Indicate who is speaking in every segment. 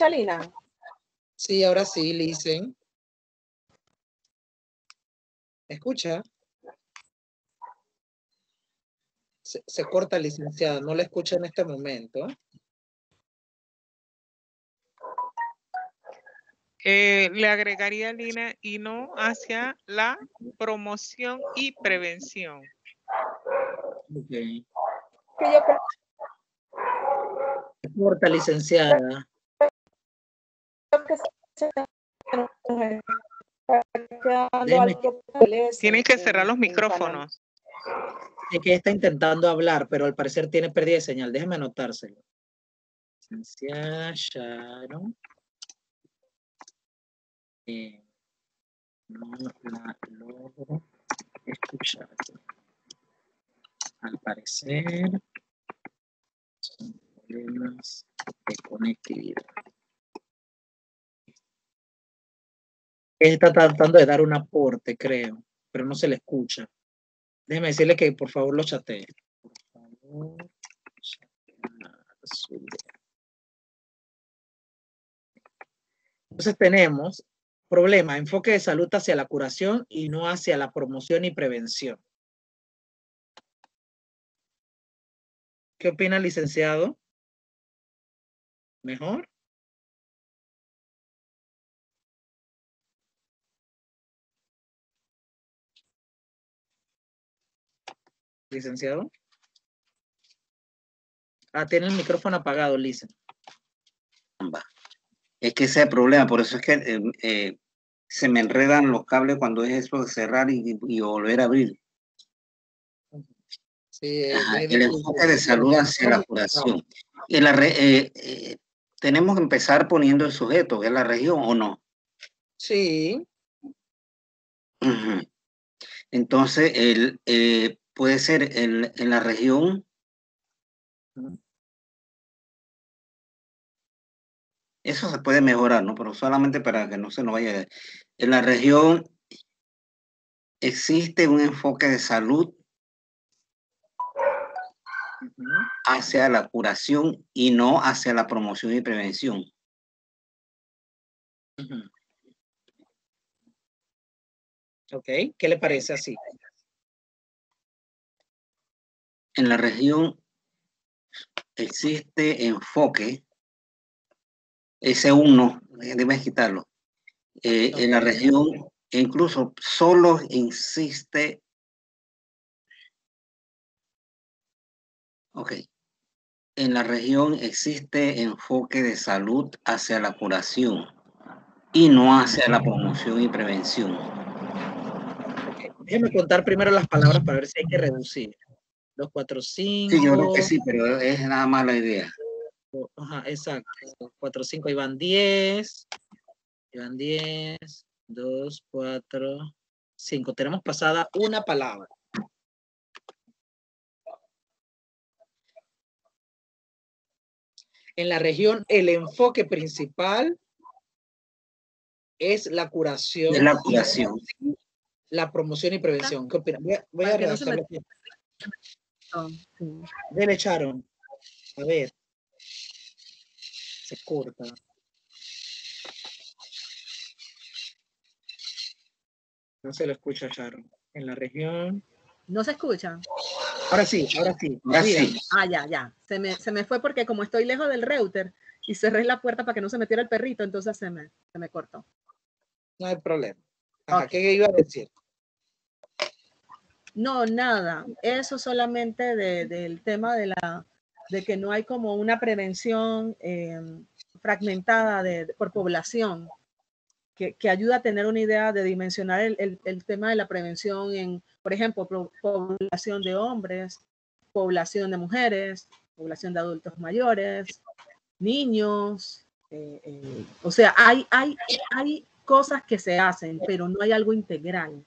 Speaker 1: Lina?
Speaker 2: Sí, ahora sí, listen. ¿Escucha? Se corta, licenciada. No la escucha en este momento.
Speaker 3: Le agregaría, Lina, y no hacia la promoción y prevención.
Speaker 2: Okay.
Speaker 1: Que yo creo
Speaker 2: Se corta, licenciada.
Speaker 1: que
Speaker 2: Déjeme,
Speaker 3: Tienen que cerrar los micrófonos.
Speaker 2: es que está intentando hablar, pero al parecer tiene pérdida de señal. Déjeme anotárselo. Licenciada Sharon. No la logro escuchar. Al parecer son problemas de conectividad. Está tratando de dar un aporte, creo, pero no se le escucha. Déjeme decirle que por favor lo chatee. Por favor, entonces tenemos problema, enfoque de salud hacia la curación y no hacia la promoción y prevención. ¿Qué opina el licenciado? ¿Mejor? ¿Licenciado? Ah, tiene el micrófono apagado, Lisa.
Speaker 4: Es que ese es el problema, por eso es que se me enredan los cables cuando es eso de cerrar y volver a abrir.
Speaker 2: Sí,
Speaker 4: el enfoque de salud hacia la curación. Tenemos que empezar poniendo el sujeto, que es la región, ¿o no?
Speaker 2: Sí.
Speaker 4: Entonces, puede ser en la región. Eso se puede mejorar, ¿no? Pero solamente para que no se nos vaya. En la región existe un enfoque de salud hacia la curación y no hacia la promoción y prevención.
Speaker 2: Ok, ¿qué le parece así?
Speaker 4: En la región existe enfoque, ese uno, debes quitarlo. En la región, incluso solo insiste. Ok. En la región existe enfoque de salud hacia la curación y no hacia la promoción y prevención.
Speaker 2: Okay. Déjeme contar primero las palabras para ver si hay que reducir. 2, 4, 5.
Speaker 4: Sí, yo creo que sí, pero es nada más la idea.
Speaker 2: Ajá, exacto. 4, 5, ahí van 10. Ahí van 10. 2, 4, 5. Tenemos pasada una palabra. En la región, el enfoque principal es la curación.
Speaker 4: Es la curación.
Speaker 2: La promoción y prevención. ¿Qué opinan? Voy a redactarlo aquí. Dele, Sharon. A ver. Se corta. No se lo escucha, Sharon. En la región.
Speaker 5: ¿No se escucha?
Speaker 2: Ahora sí, ahora sí.
Speaker 4: Ahora sí.
Speaker 5: Ah, ya. Se me fue porque como estoy lejos del router y cerré la puerta para que no se metiera el perrito, entonces se me cortó.
Speaker 2: No hay problema. Ajá,
Speaker 5: Okay.
Speaker 2: ¿qué iba a decir?
Speaker 5: No, nada. Eso solamente del tema de que no hay como una prevención fragmentada por población que ayuda a tener una idea de dimensionar el tema de la prevención en, por ejemplo, población de hombres, población de mujeres, población de adultos mayores, niños. O sea, hay cosas que se hacen, pero no hay algo integral.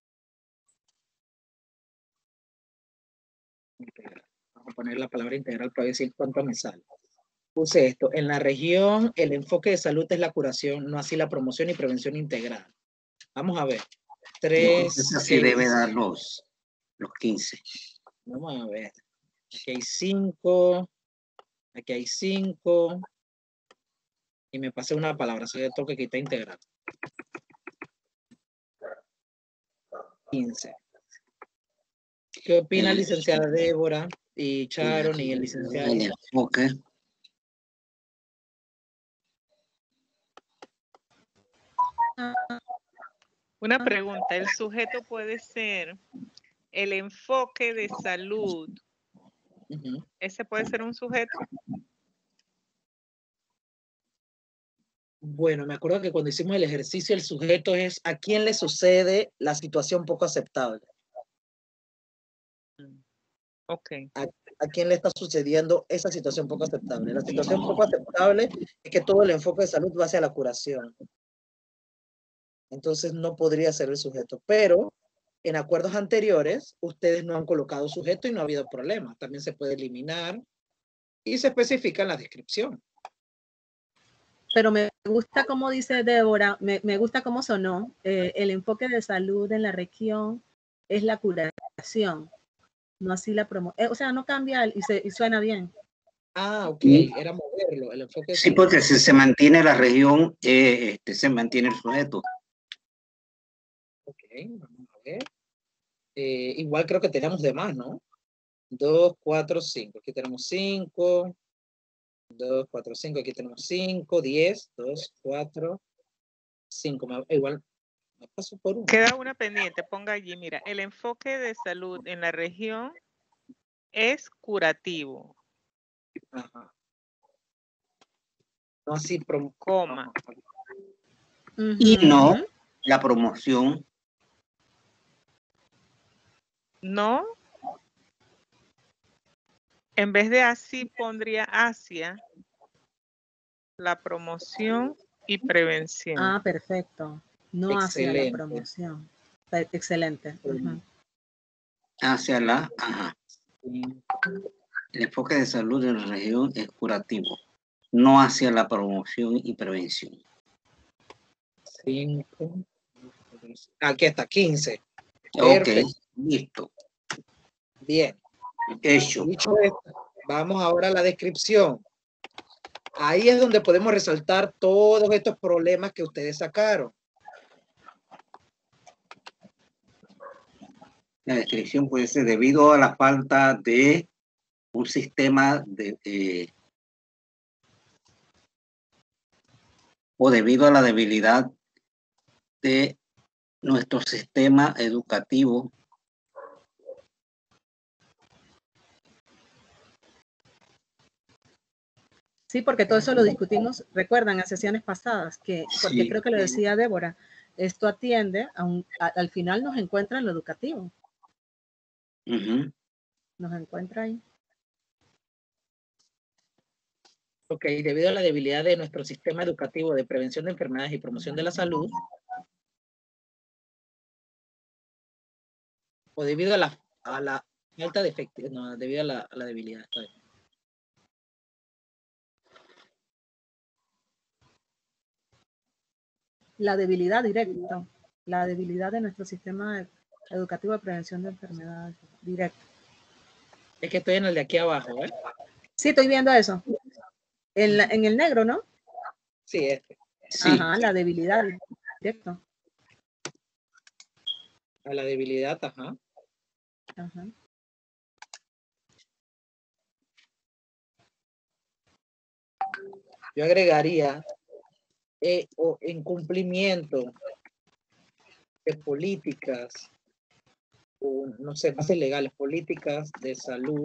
Speaker 2: Vamos a poner la palabra integral para decir cuánto me sale. Puse esto. En la región, el enfoque de salud es la curación, no así la promoción y prevención integral. Vamos a ver. 3.
Speaker 4: Esa sí debe dar los 15.
Speaker 2: Vamos a ver. Aquí hay 5. Aquí hay 5. Y me pasé una palabra, se le toque quitar integral. 15. ¿Qué opina licenciada Débora y Sharon y el licenciado?
Speaker 4: El enfoque.
Speaker 3: Una pregunta, ¿el sujeto puede ser el enfoque de salud?
Speaker 2: Ujú.
Speaker 3: ¿Ese puede ser un sujeto?
Speaker 2: Bueno, me acuerdo que cuando hicimos el ejercicio, el sujeto es a quién le sucede la situación poco aceptable.
Speaker 3: Ok.
Speaker 2: ¿A quién le está sucediendo esa situación poco aceptable? La situación poco aceptable es que todo el enfoque de salud va hacia la curación. Entonces no podría ser el sujeto. Pero en acuerdos anteriores, ustedes no han colocado sujeto y no ha habido problema. También se puede eliminar y se especifica en la descripción.
Speaker 5: Pero me gusta como dice Débora, me gusta cómo sonó. El enfoque de salud en la región es la curación, no así la promoción. O sea, no cambia y suena bien.
Speaker 2: Ah, ok, era moverlo, el enfoque de
Speaker 4: Sí,
Speaker 2: salud.
Speaker 4: porque si se mantiene la región, se mantiene el sujeto.
Speaker 2: Ok, vamos a ver. Igual creo que tenemos de más, ¿no? 2, 4, 5. Aquí tenemos 5. 2, 4, 5. Aquí tenemos 5, 10. 2, 4, 5. Igual me paso por uno.
Speaker 3: Queda una pendiente, ponga allí, mira, el enfoque de salud en la región es curativo,
Speaker 2: Ajá. No así,
Speaker 3: coma.
Speaker 4: Y no la promoción.
Speaker 3: No, en vez de así pondría hacia la promoción y prevención.
Speaker 5: Ah, perfecto. No hacia la
Speaker 2: Excelente.
Speaker 5: promoción. Excelente.
Speaker 4: Hacia la, ajá. El enfoque de salud en la región es curativo, no hacia la promoción y prevención.
Speaker 2: 5. Aquí está, 15.
Speaker 4: Ok,
Speaker 2: Perfecto.
Speaker 4: listo.
Speaker 2: Bien.
Speaker 4: Hecho.
Speaker 2: Dicho esto, vamos ahora a la descripción. Ahí es donde podemos resaltar todos estos problemas que ustedes sacaron.
Speaker 4: La descripción puede ser debido a la falta de un sistema de o debido a la debilidad de nuestro sistema educativo.
Speaker 5: Sí, porque todo eso lo discutimos, recuerdan, en sesiones pasadas, porque
Speaker 4: Sí.
Speaker 5: creo que lo decía Débora, esto atiende, al final nos encuentra en lo educativo. Nos encuentra ahí.
Speaker 2: Ok, debido a la debilidad de nuestro sistema educativo de prevención de enfermedades y promoción de la salud, o debido a la falta de efectividad, no, debido a la debilidad. Está bien.
Speaker 5: La debilidad directa, la debilidad de nuestro sistema educativo de prevención de enfermedades directa.
Speaker 2: Es que estoy en el de aquí abajo, ¿eh?
Speaker 5: Sí, estoy viendo eso. En el negro, ¿no?
Speaker 2: Sí, este.
Speaker 4: Sí.
Speaker 5: Ajá, la debilidad directa.
Speaker 2: A la debilidad, ajá.
Speaker 5: Ajá.
Speaker 2: Yo agregaría o incumplimiento de políticas, o no sé, bases legales, políticas de salud.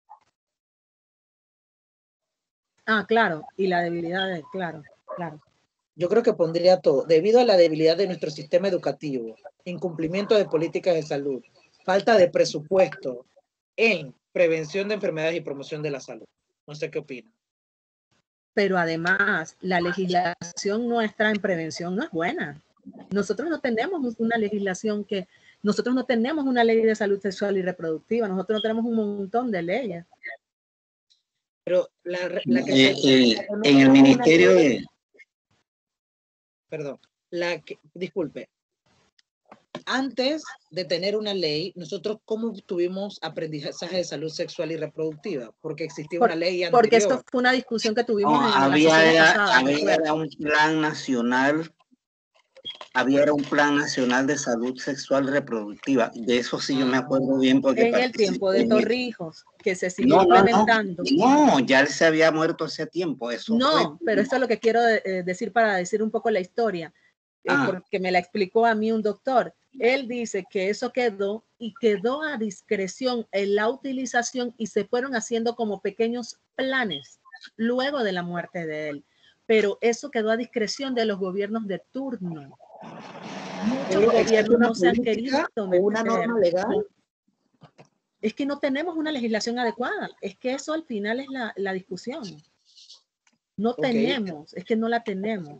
Speaker 5: Ah, claro, y la debilidad, claro.
Speaker 2: Yo creo que pondría todo, debido a la debilidad de nuestro sistema educativo, incumplimiento de políticas de salud, falta de presupuesto en prevención de enfermedades y promoción de la salud. No sé qué opinan.
Speaker 5: Pero además, la legislación nuestra en prevención no es buena. Nosotros no tenemos una legislación nosotros no tenemos una ley de salud sexual y reproductiva, nosotros no tenemos un montón de leyes.
Speaker 2: Pero
Speaker 4: en el ministerio de...
Speaker 2: Perdón, disculpe, Antes de tener una ley, nosotros ¿cómo tuvimos aprendizaje de salud sexual y reproductiva? Porque existía una ley
Speaker 5: Porque
Speaker 2: anterior.
Speaker 5: esto fue una discusión que tuvimos
Speaker 4: No,
Speaker 5: en la sesión pasada.
Speaker 4: había un plan nacional, había un plan nacional de salud sexual y reproductiva. De eso sí yo me acuerdo bien porque
Speaker 5: En el tiempo de
Speaker 4: participé.
Speaker 5: Torrijos, que se siguió implementando.
Speaker 4: No, ya él se había muerto hace tiempo. Eso
Speaker 5: No,
Speaker 4: fue.
Speaker 5: pero esto es lo que quiero decir para decir un poco la historia, porque me la explicó a mí un doctor. Él dice que eso quedó y quedó a discreción en la utilización y se fueron haciendo como pequeños planes luego de la muerte de él. Pero eso quedó a discreción de los gobiernos de turno. Muchos gobiernos no se han querido meter.
Speaker 2: ¿Una norma legal?
Speaker 5: Es que no tenemos una legislación adecuada. Es que eso al final es la discusión. No tenemos, es que no la tenemos.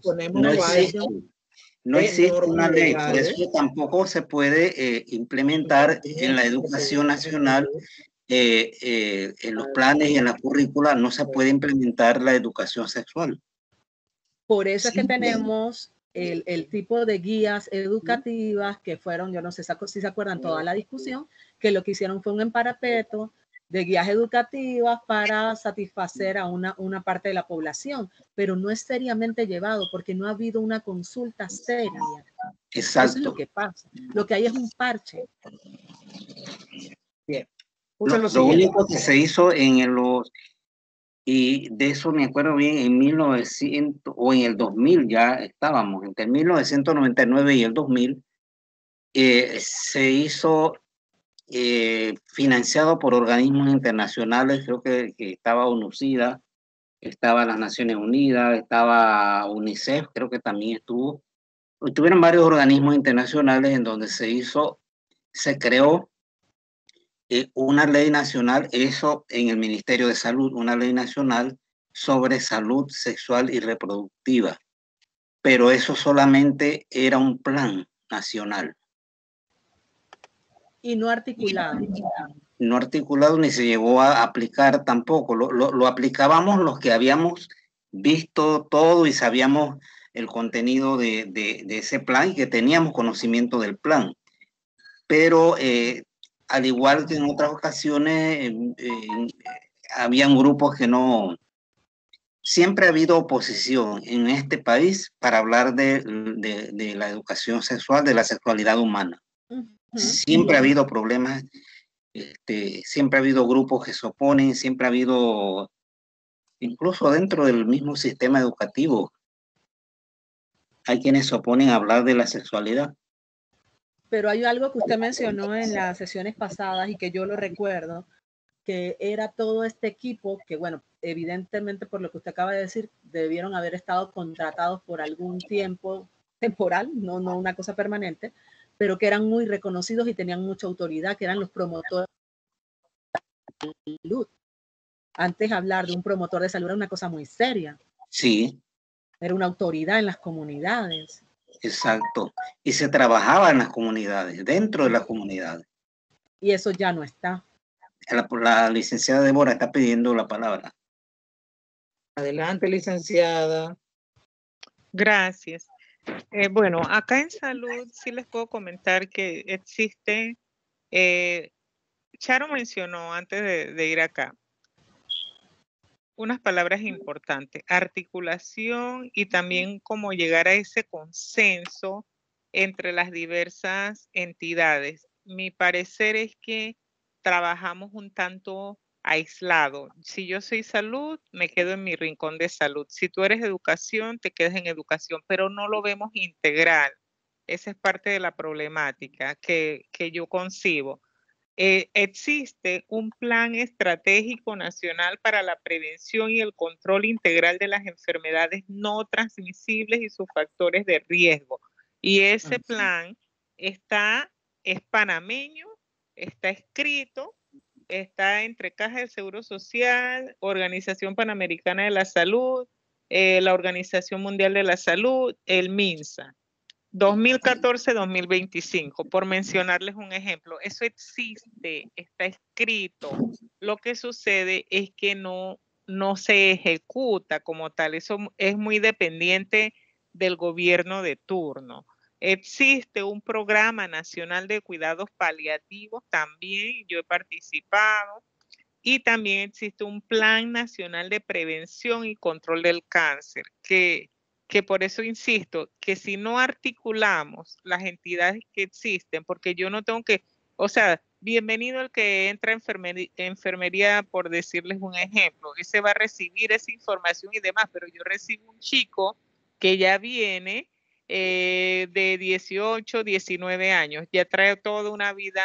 Speaker 4: No existe una ley, por eso tampoco se puede implementar en la educación nacional, en los planes y en la currícula, no se puede implementar la educación sexual.
Speaker 5: Por eso es que tenemos el tipo de guías educativas que fueron, yo no sé si se acuerdan toda la discusión, que lo que hicieron fue un emparapeto de guías educativas para satisfacer a una parte de la población, pero no es seriamente llevado porque no ha habido una consulta seria.
Speaker 4: Exacto.
Speaker 5: Eso es lo que pasa. Lo que hay es un parche.
Speaker 2: Bien.
Speaker 4: Lo único que se hizo y de eso me acuerdo bien, en 1900 o en el 2000 ya estábamos, entre 1999 y el 2000, se hizo financiado por organismos internacionales, creo que estaba UNUCIDA, estaba las Naciones Unidas, estaba UNICEF, creo que también estuvieron varios organismos internacionales en donde se creó una ley nacional, eso en el Ministerio de Salud, una ley nacional sobre salud sexual y reproductiva, pero eso solamente era un plan nacional.
Speaker 5: Y no articulado.
Speaker 4: No articulado ni se llegó a aplicar tampoco. Lo aplicábamos los que habíamos visto todo y sabíamos el contenido de ese plan y que teníamos conocimiento del plan. Pero al igual que en otras ocasiones, habían grupos que no... Siempre ha habido oposición en este país para hablar de la educación sexual, de la sexualidad humana. Siempre ha habido problemas, siempre ha habido grupos que se oponen, siempre ha habido, incluso dentro del mismo sistema educativo, hay quienes se oponen a hablar de la sexualidad.
Speaker 5: Pero hay algo que usted mencionó en las sesiones pasadas y que yo lo recuerdo, que era todo este equipo que, bueno, evidentemente por lo que usted acaba de decir, debieron haber estado contratados por algún tiempo temporal, no una cosa permanente, pero que eran muy reconocidos y tenían mucha autoridad, que eran los promotores de salud. Antes hablar de un promotor de salud era una cosa muy seria.
Speaker 4: Sí.
Speaker 5: Era una autoridad en las comunidades.
Speaker 4: Exacto. Y se trabajaba en las comunidades, dentro de las comunidades.
Speaker 5: Y eso ya no está.
Speaker 4: La licenciada Débora está pidiendo la palabra.
Speaker 2: Adelante, licenciada.
Speaker 3: Gracias. Bueno, acá en salud sí les puedo comentar que existe, Charo mencionó antes de ir acá, unas palabras importantes, articulación y también cómo llegar a ese consenso entre las diversas entidades. Mi parecer es que trabajamos un tanto aislado. Si yo soy salud, me quedo en mi rincón de salud. Si tú eres educación, te quedas en educación, pero no lo vemos integral. Esa es parte de la problemática que yo concibo. Existe un plan estratégico nacional para la prevención y el control integral de las enfermedades no transmisibles y sus factores de riesgo. Y ese plan es panameño, está escrito, está entre Caja de Seguro Social, Organización Panamericana de la Salud, la Organización Mundial de la Salud, el MINSA. 2014-2025, por mencionarles un ejemplo. Eso existe, está escrito. Lo que sucede es que no se ejecuta como tal. Eso es muy dependiente del gobierno de turno. Existe un programa nacional de cuidados paliativos también, yo he participado, y también existe un plan nacional de prevención y control del cáncer, que por eso insisto, que si no articulamos las entidades que existen, porque yo no tengo que, o sea, bienvenido el que entra a enfermería, por decirles un ejemplo, ese va a recibir esa información y demás, pero yo recibo un chico que ya viene de 18, 19 años, ya trae toda una vida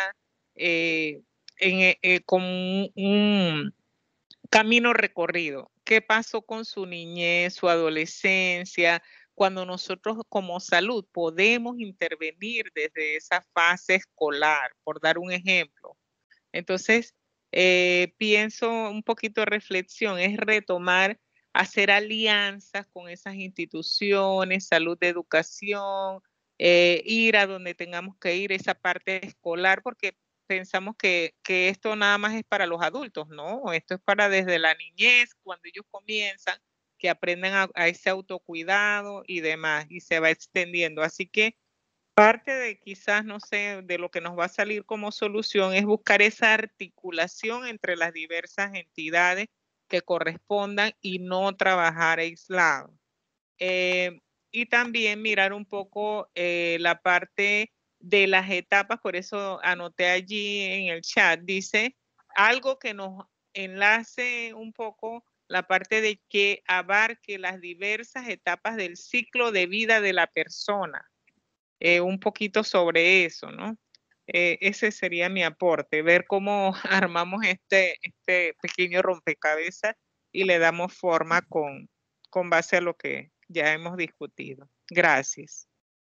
Speaker 3: con un camino recorrido. ¿Qué pasó con su niñez, su adolescencia? Cuando nosotros como salud podemos intervenir desde esa fase escolar, por dar un ejemplo. Entonces, pienso un poquito de reflexión, es retomar, hacer alianzas con esas instituciones, salud de educación, ir a donde tengamos que ir, esa parte escolar, porque pensamos que esto nada más es para los adultos, ¿no? Esto es para desde la niñez, cuando ellos comienzan, que aprendan a ese autocuidado y demás, y se va extendiendo. Así que parte de quizás, no sé, de lo que nos va a salir como solución es buscar esa articulación entre las diversas entidades que correspondan y no trabajar aislado. Y también mirar un poco la parte de las etapas, por eso anoté allí en el chat, dice algo que nos enlace un poco la parte de que abarque las diversas etapas del ciclo de vida de la persona. Un poquito sobre eso, ¿no? Ese sería mi aporte, ver cómo armamos este pequeño rompecabezas y le damos forma con base a lo que ya hemos discutido. Gracias.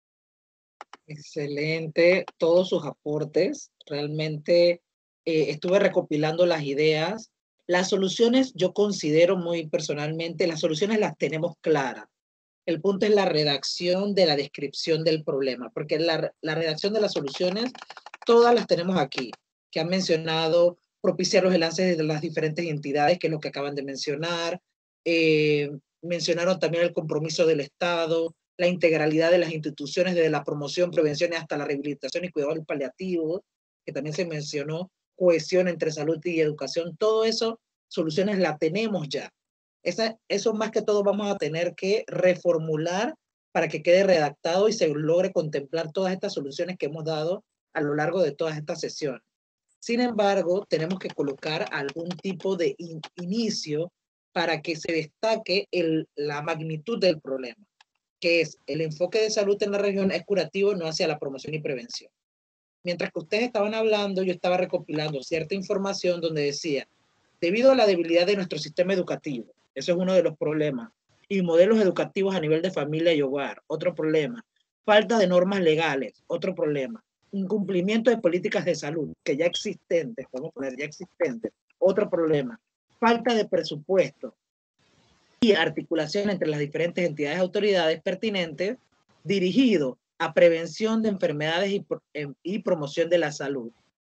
Speaker 2: Excelente, todos sus aportes. Realmente estuve recopilando las ideas. Las soluciones, yo considero muy personalmente, las soluciones las tenemos claras. El punto es la redacción de la descripción del problema, porque la redacción de las soluciones, todas las tenemos aquí, que han mencionado propiciar los enlaces de las diferentes entidades, que es lo que acaban de mencionar. Mencionaron también el compromiso del Estado, la integralidad de las instituciones, desde la promoción, prevención y hasta la rehabilitación y cuidado paliativo, que también se mencionó, cohesión entre salud y educación. Todo eso, soluciones la tenemos ya. Eso más que todo vamos a tener que reformular para que quede redactado y se logre contemplar todas estas soluciones que hemos dado a lo largo de todas estas sesiones. Sin embargo, tenemos que colocar algún tipo de inicio para que se destaque la magnitud del problema, que es el enfoque de salud en la región es curativo, no hacia la promoción y prevención. Mientras que ustedes estaban hablando, yo estaba recopilando cierta información donde decía, debido a la debilidad de nuestro sistema educativo, eso es uno de los problemas, y modelos educativos a nivel de familia y hogar, otro problema, falta de normas legales, otro problema, incumplimiento de políticas de salud, que ya existentes, vamos a poner ya existentes, otro problema, falta de presupuesto y articulación entre las diferentes entidades autoridades pertinentes dirigido a prevención de enfermedades y promoción de la salud.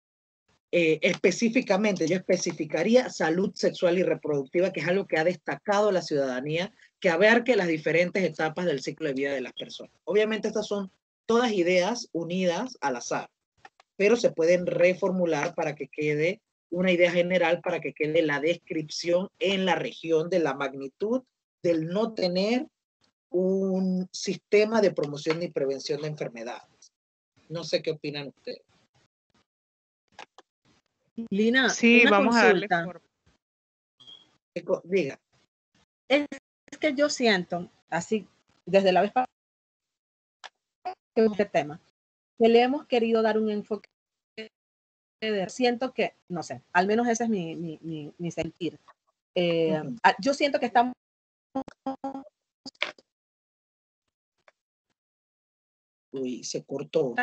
Speaker 2: Específicamente, yo especificaría salud sexual y reproductiva, que es algo que ha destacado la ciudadanía, que abarque las diferentes etapas del ciclo de vida de las personas. Obviamente estas son todas ideas unidas al azar, pero se pueden reformular para que quede una idea general, para que quede la descripción en la región de la magnitud del no tener un sistema de promoción y prevención de enfermedades. No sé qué opinan ustedes.
Speaker 5: Lina,
Speaker 3: Sí,
Speaker 5: una
Speaker 3: vamos a darle
Speaker 5: consulta.
Speaker 3: forma.
Speaker 2: Diga.
Speaker 5: Es que yo siento, así, desde la vez pasada que este tema, que le hemos querido dar un enfoque. Siento que, no sé, al menos ese es mi sentir. Yo siento que estamos...
Speaker 2: Uy, se cortó.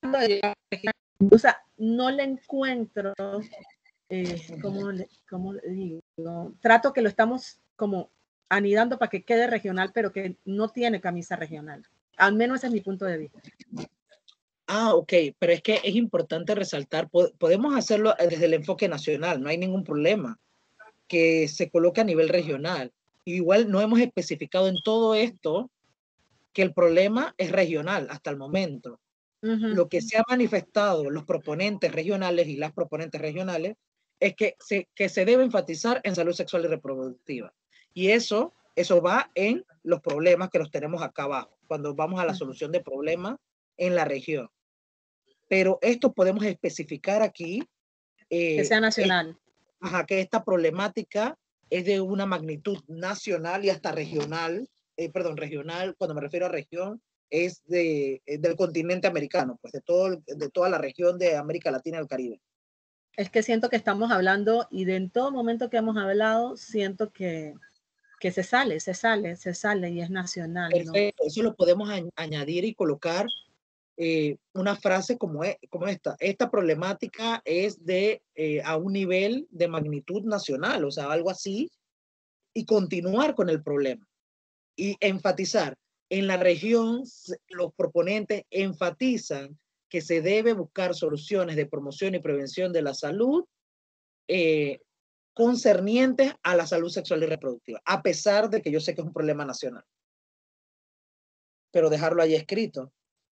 Speaker 5: O sea, no le encuentro, ¿cómo le digo? Trato que lo estamos como anidando para que quede regional, pero que no tiene camisa regional. Al menos ese es mi punto de vista.
Speaker 2: Ah, ok, pero es que es importante resaltar, podemos hacerlo desde el enfoque nacional, no hay ningún problema, que se coloque a nivel regional. Igual no hemos especificado en todo esto que el problema es regional hasta el momento. Lo que se ha manifestado los proponentes regionales y las proponentes regionales es que se debe enfatizar en salud sexual y reproductiva. Y eso va en los problemas que los tenemos acá abajo, cuando vamos a la solución de problemas en la región. Pero esto podemos especificar aquí.
Speaker 5: Que sea nacional.
Speaker 2: Que esta problemática es de una magnitud nacional y hasta regional. Regional, cuando me refiero a región, es del continente americano, pues de toda la región de América Latina y el Caribe.
Speaker 5: Es que siento que estamos hablando y en todo momento que hemos hablado, siento que se sale y es nacional.
Speaker 2: Perfecto, ¿no? Eso lo podemos añadir y colocar una frase como esta. Esta problemática es a un nivel de magnitud nacional, o sea, algo así, y continuar con el problema. Y enfatizar, en la región los proponentes enfatizan que se debe buscar soluciones de promoción y prevención de la salud concernientes a la salud sexual y reproductiva, a pesar de que yo sé que es un problema nacional. Pero dejarlo ahí escrito.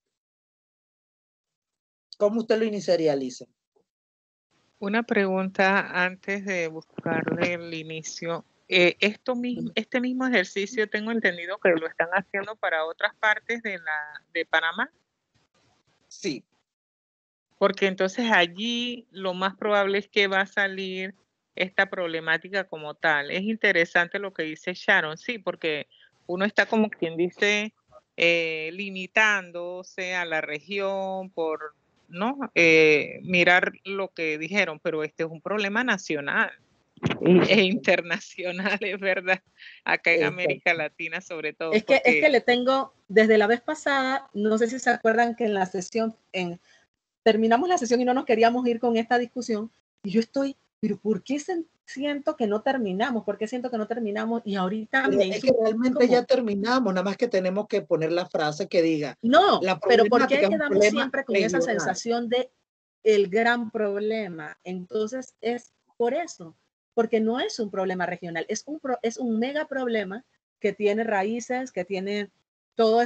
Speaker 2: ¿Cómo usted lo iniciaría, Lisa?
Speaker 3: Una pregunta antes de buscarle el inicio. Este mismo ejercicio tengo entendido que lo están haciendo para otras partes de Panamá.
Speaker 2: Sí.
Speaker 3: Porque entonces allí lo más probable es que va a salir esta problemática como tal. Es interesante lo que dice Sharon, sí, porque uno está como quien dice limitándose a la región por mirar lo que dijeron, pero este es un problema nacional e internacional, es verdad, acá en América Latina sobre todo.
Speaker 5: Es que le tengo, desde la vez pasada, no sé si se acuerdan que en la sesión, terminamos la sesión y no nos queríamos ir con esta discusión, y yo estoy, pero ¿por qué siento que no terminamos? ¿Por qué siento que no terminamos? Y ahorita
Speaker 2: es que realmente ya terminamos, nada más que tenemos que poner la frase que diga.
Speaker 5: No, pero ¿por qué quedamos siempre con esa sensación de el gran problema? Entonces es por eso, porque no es un problema regional, es un mega problema que tiene raíces, que tiene todo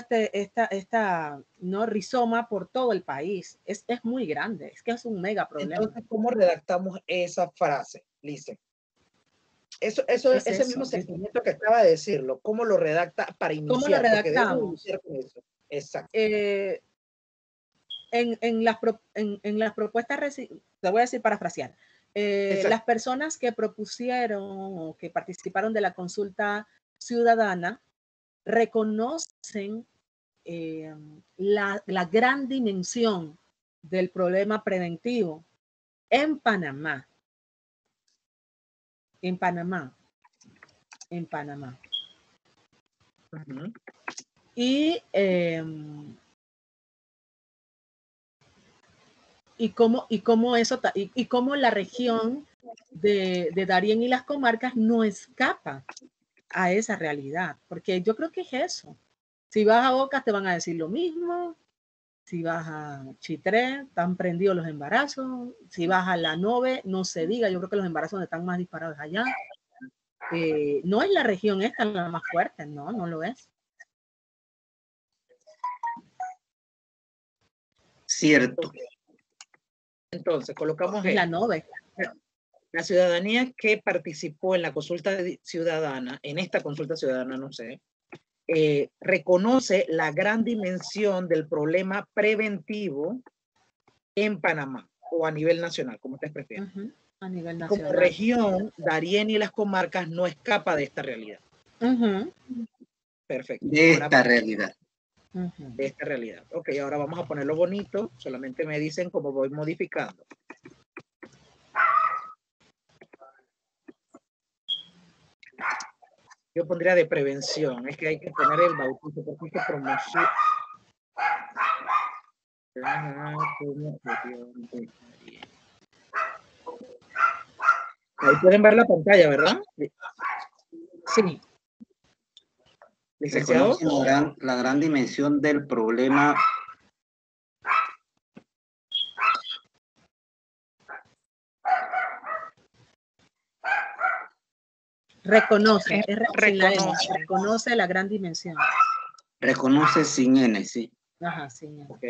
Speaker 5: rizoma por todo el país. Es muy grande, es que es un mega problema.
Speaker 2: Entonces, ¿cómo redactamos esa frase, Lisa? Ese mismo sentimiento que acaba de decirlo, ¿cómo lo redacta para iniciar?
Speaker 5: ¿Cómo lo redactamos?
Speaker 2: Eso. Exacto.
Speaker 5: En las propuestas, te voy a decir parafrasear, las personas que propusieron o que participaron de la consulta ciudadana reconocen la gran dimensión del problema preventivo en Panamá. En Panamá.
Speaker 2: Uh-huh.
Speaker 5: Y cómo la región de Darién y las comarcas no escapa a esa realidad, porque yo creo que es eso. Si vas a Ocas te van a decir lo mismo, si vas a Chitré están prendidos los embarazos, si vas a La Nove no se diga, yo creo que los embarazos donde están más disparados allá. No es la región esta la más fuerte, no lo es.
Speaker 4: Cierto.
Speaker 2: Entonces, colocamos
Speaker 5: La Nove.
Speaker 2: La ciudadanía que participó en la consulta ciudadana, en esta consulta ciudadana, no sé, reconoce la gran dimensión del problema preventivo en Panamá o a nivel nacional, como ustedes prefieren.
Speaker 5: Uh-huh. A nivel nacional.
Speaker 2: Como región, Darién y las comarcas no escapa de esta realidad.
Speaker 5: Uh-huh.
Speaker 2: Perfecto.
Speaker 4: De esta realidad.
Speaker 2: De esta realidad. Ok, ahora vamos a ponerlo bonito. Solamente me dicen cómo voy modificando. Yo pondría de prevención. Es que hay que poner el bautizo porque es que promoción. Ahí pueden ver la pantalla, ¿verdad?
Speaker 5: Sí.
Speaker 2: Licenciado.
Speaker 4: La gran dimensión del problema.
Speaker 5: Reconoce la gran dimensión.
Speaker 4: Reconoce sin N, sí.
Speaker 5: Ajá, sí.
Speaker 2: Ok.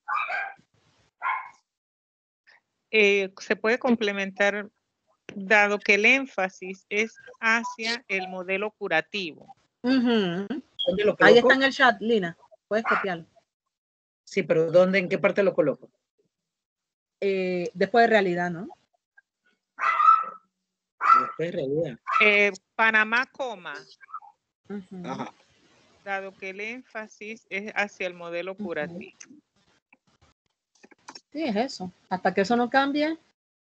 Speaker 3: Se puede complementar dado que el énfasis es hacia el modelo curativo.
Speaker 5: Ujú.
Speaker 2: ¿Dónde lo
Speaker 5: Ahí
Speaker 2: coloco?
Speaker 5: está en el chat, Lina. Puedes copiarlo.
Speaker 2: Sí, pero ¿dónde, en qué parte lo coloco?
Speaker 5: Después de realidad, ¿no?
Speaker 2: Después de realidad.
Speaker 3: Panamá, coma,
Speaker 5: Ujú.
Speaker 2: Ajá.
Speaker 3: dado que el énfasis es hacia el modelo curativo.
Speaker 5: Sí, es eso. Hasta que eso no cambie.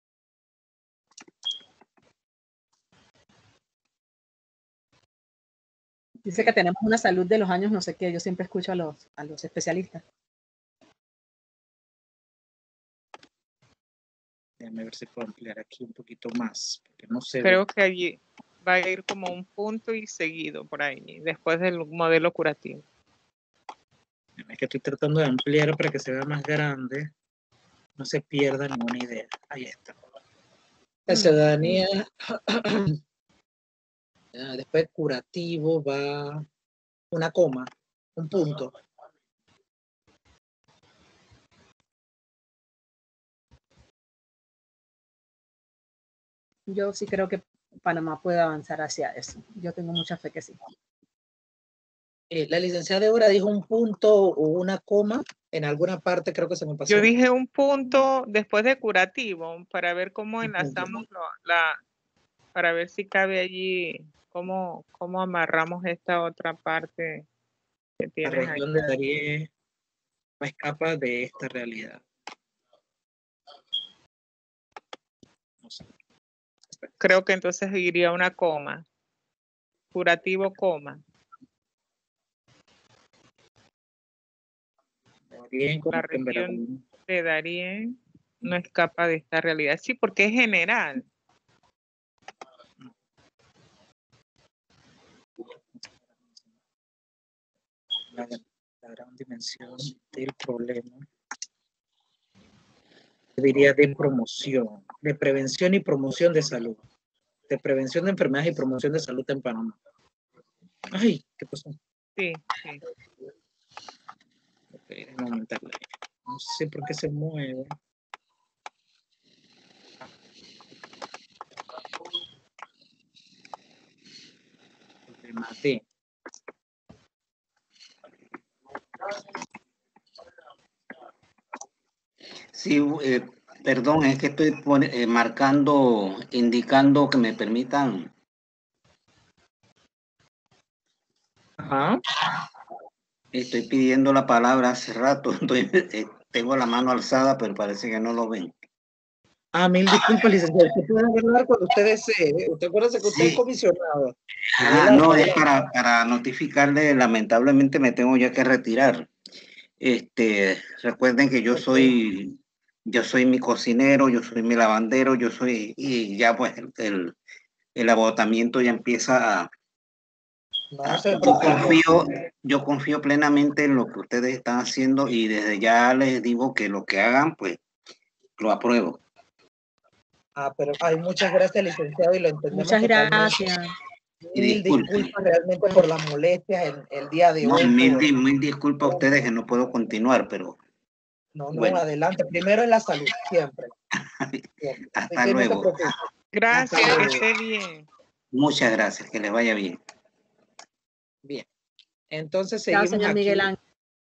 Speaker 5: Dice que tenemos una salud de los años no sé qué. Yo siempre escucho a los especialistas.
Speaker 2: Déjame ver si puedo ampliar aquí un poquito más, porque no sé.
Speaker 3: Creo que allí va a ir como un punto y seguido por ahí, después del modelo curativo.
Speaker 2: Es que estoy tratando de ampliar para que se vea más grande. No se pierda ninguna idea. Ahí está. La ciudadanía. Después curativo va una coma, un punto.
Speaker 5: Yo sí creo que Panamá puede avanzar hacia eso. Yo tengo mucha fe que sí.
Speaker 2: La licenciada Débora dijo un punto o una coma en alguna parte, creo que se me pasó.
Speaker 3: Yo dije un punto después de curativo para ver cómo enlazamos para ver si cabe allí, cómo amarramos esta otra parte que
Speaker 2: La
Speaker 3: tienes ahí.
Speaker 2: región de Darién no escapa de esta realidad. No sé.
Speaker 3: Creo que entonces iría una coma. Curativo, coma.
Speaker 2: Bien,
Speaker 3: La región de Darién no escapa de esta realidad. Sí, porque es general.
Speaker 2: la gran dimensión del problema. Yo diría de promoción, de prevención y promoción de salud. De prevención de enfermedades y promoción de salud en Panamá. Ay, ¿qué pasó?
Speaker 3: Sí, sí.
Speaker 2: Ok, déjame aumentarla. No sé por qué se mueve. Problema de.
Speaker 4: Sí, perdón, es que estoy marcando, indicando que me permitan.
Speaker 2: Ajá.
Speaker 4: Estoy pidiendo la palabra hace rato, tengo la mano alzada, pero parece que no lo ven.
Speaker 2: Ah, mil disculpas, licenciado. Usted puede hablar cuando usted desee. Usted acuérdese que usted es
Speaker 4: Sí.
Speaker 2: comisionado.
Speaker 4: No, es para notificarle, lamentablemente me tengo ya que retirar. Recuerden que yo soy mi cocinero, yo soy mi lavandero, y ya pues el agotamiento ya empieza a...
Speaker 2: No se
Speaker 4: Yo
Speaker 2: preocupe.
Speaker 4: confío plenamente en lo que ustedes están haciendo y desde ya les digo que lo que hagan, pues lo apruebo.
Speaker 2: Ah, pero ay, muchas gracias, licenciado, y lo entendemos
Speaker 5: Muchas
Speaker 2: totalmente.
Speaker 5: gracias.
Speaker 4: Y
Speaker 2: Mil
Speaker 4: disculpen.
Speaker 2: disculpas realmente por las molestias en el día de
Speaker 4: No,
Speaker 2: hoy.
Speaker 4: mil disculpas a ustedes que no puedo continuar, pero
Speaker 2: No,
Speaker 4: bueno.
Speaker 2: adelante. Primero en la salud, siempre. Siempre. Así
Speaker 4: Hasta
Speaker 2: que no se
Speaker 4: luego.
Speaker 2: preocupe.
Speaker 3: Gracias,
Speaker 2: Hasta
Speaker 3: que
Speaker 2: luego.
Speaker 3: esté bien.
Speaker 4: Muchas gracias, que les vaya bien.
Speaker 2: Bien. Entonces
Speaker 5: Chao,
Speaker 2: seguimos
Speaker 5: señor
Speaker 2: aquí.
Speaker 5: Miguel Ángel.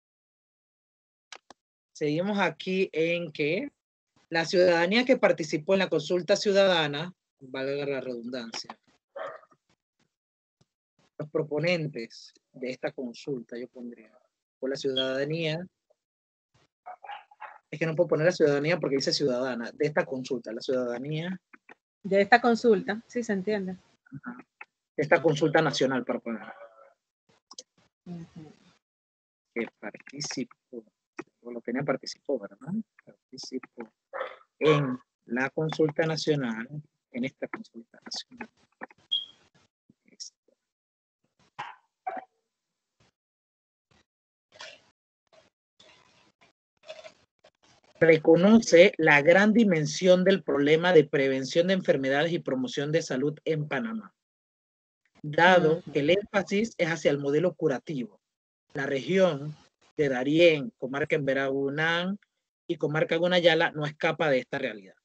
Speaker 2: Seguimos aquí en que la ciudadanía que participó en la consulta ciudadana, valga la redundancia, los proponentes de esta consulta, yo pondría, por la ciudadanía, es que no puedo poner la ciudadanía porque dice ciudadana, de esta consulta, la ciudadanía,
Speaker 5: De esta consulta, sí se entiende.
Speaker 2: de esta consulta nacional, para poner, que participó, o lo tenía participó, ¿verdad? Participó en la consulta nacional, en esta consulta nacional. Reconoce la gran dimensión del problema de prevención de enfermedades y promoción de salud en Panamá, dado que el énfasis es hacia el modelo curativo. la región de Darién, comarca en Veragunán y comarca Gunayala no escapa de esta realidad.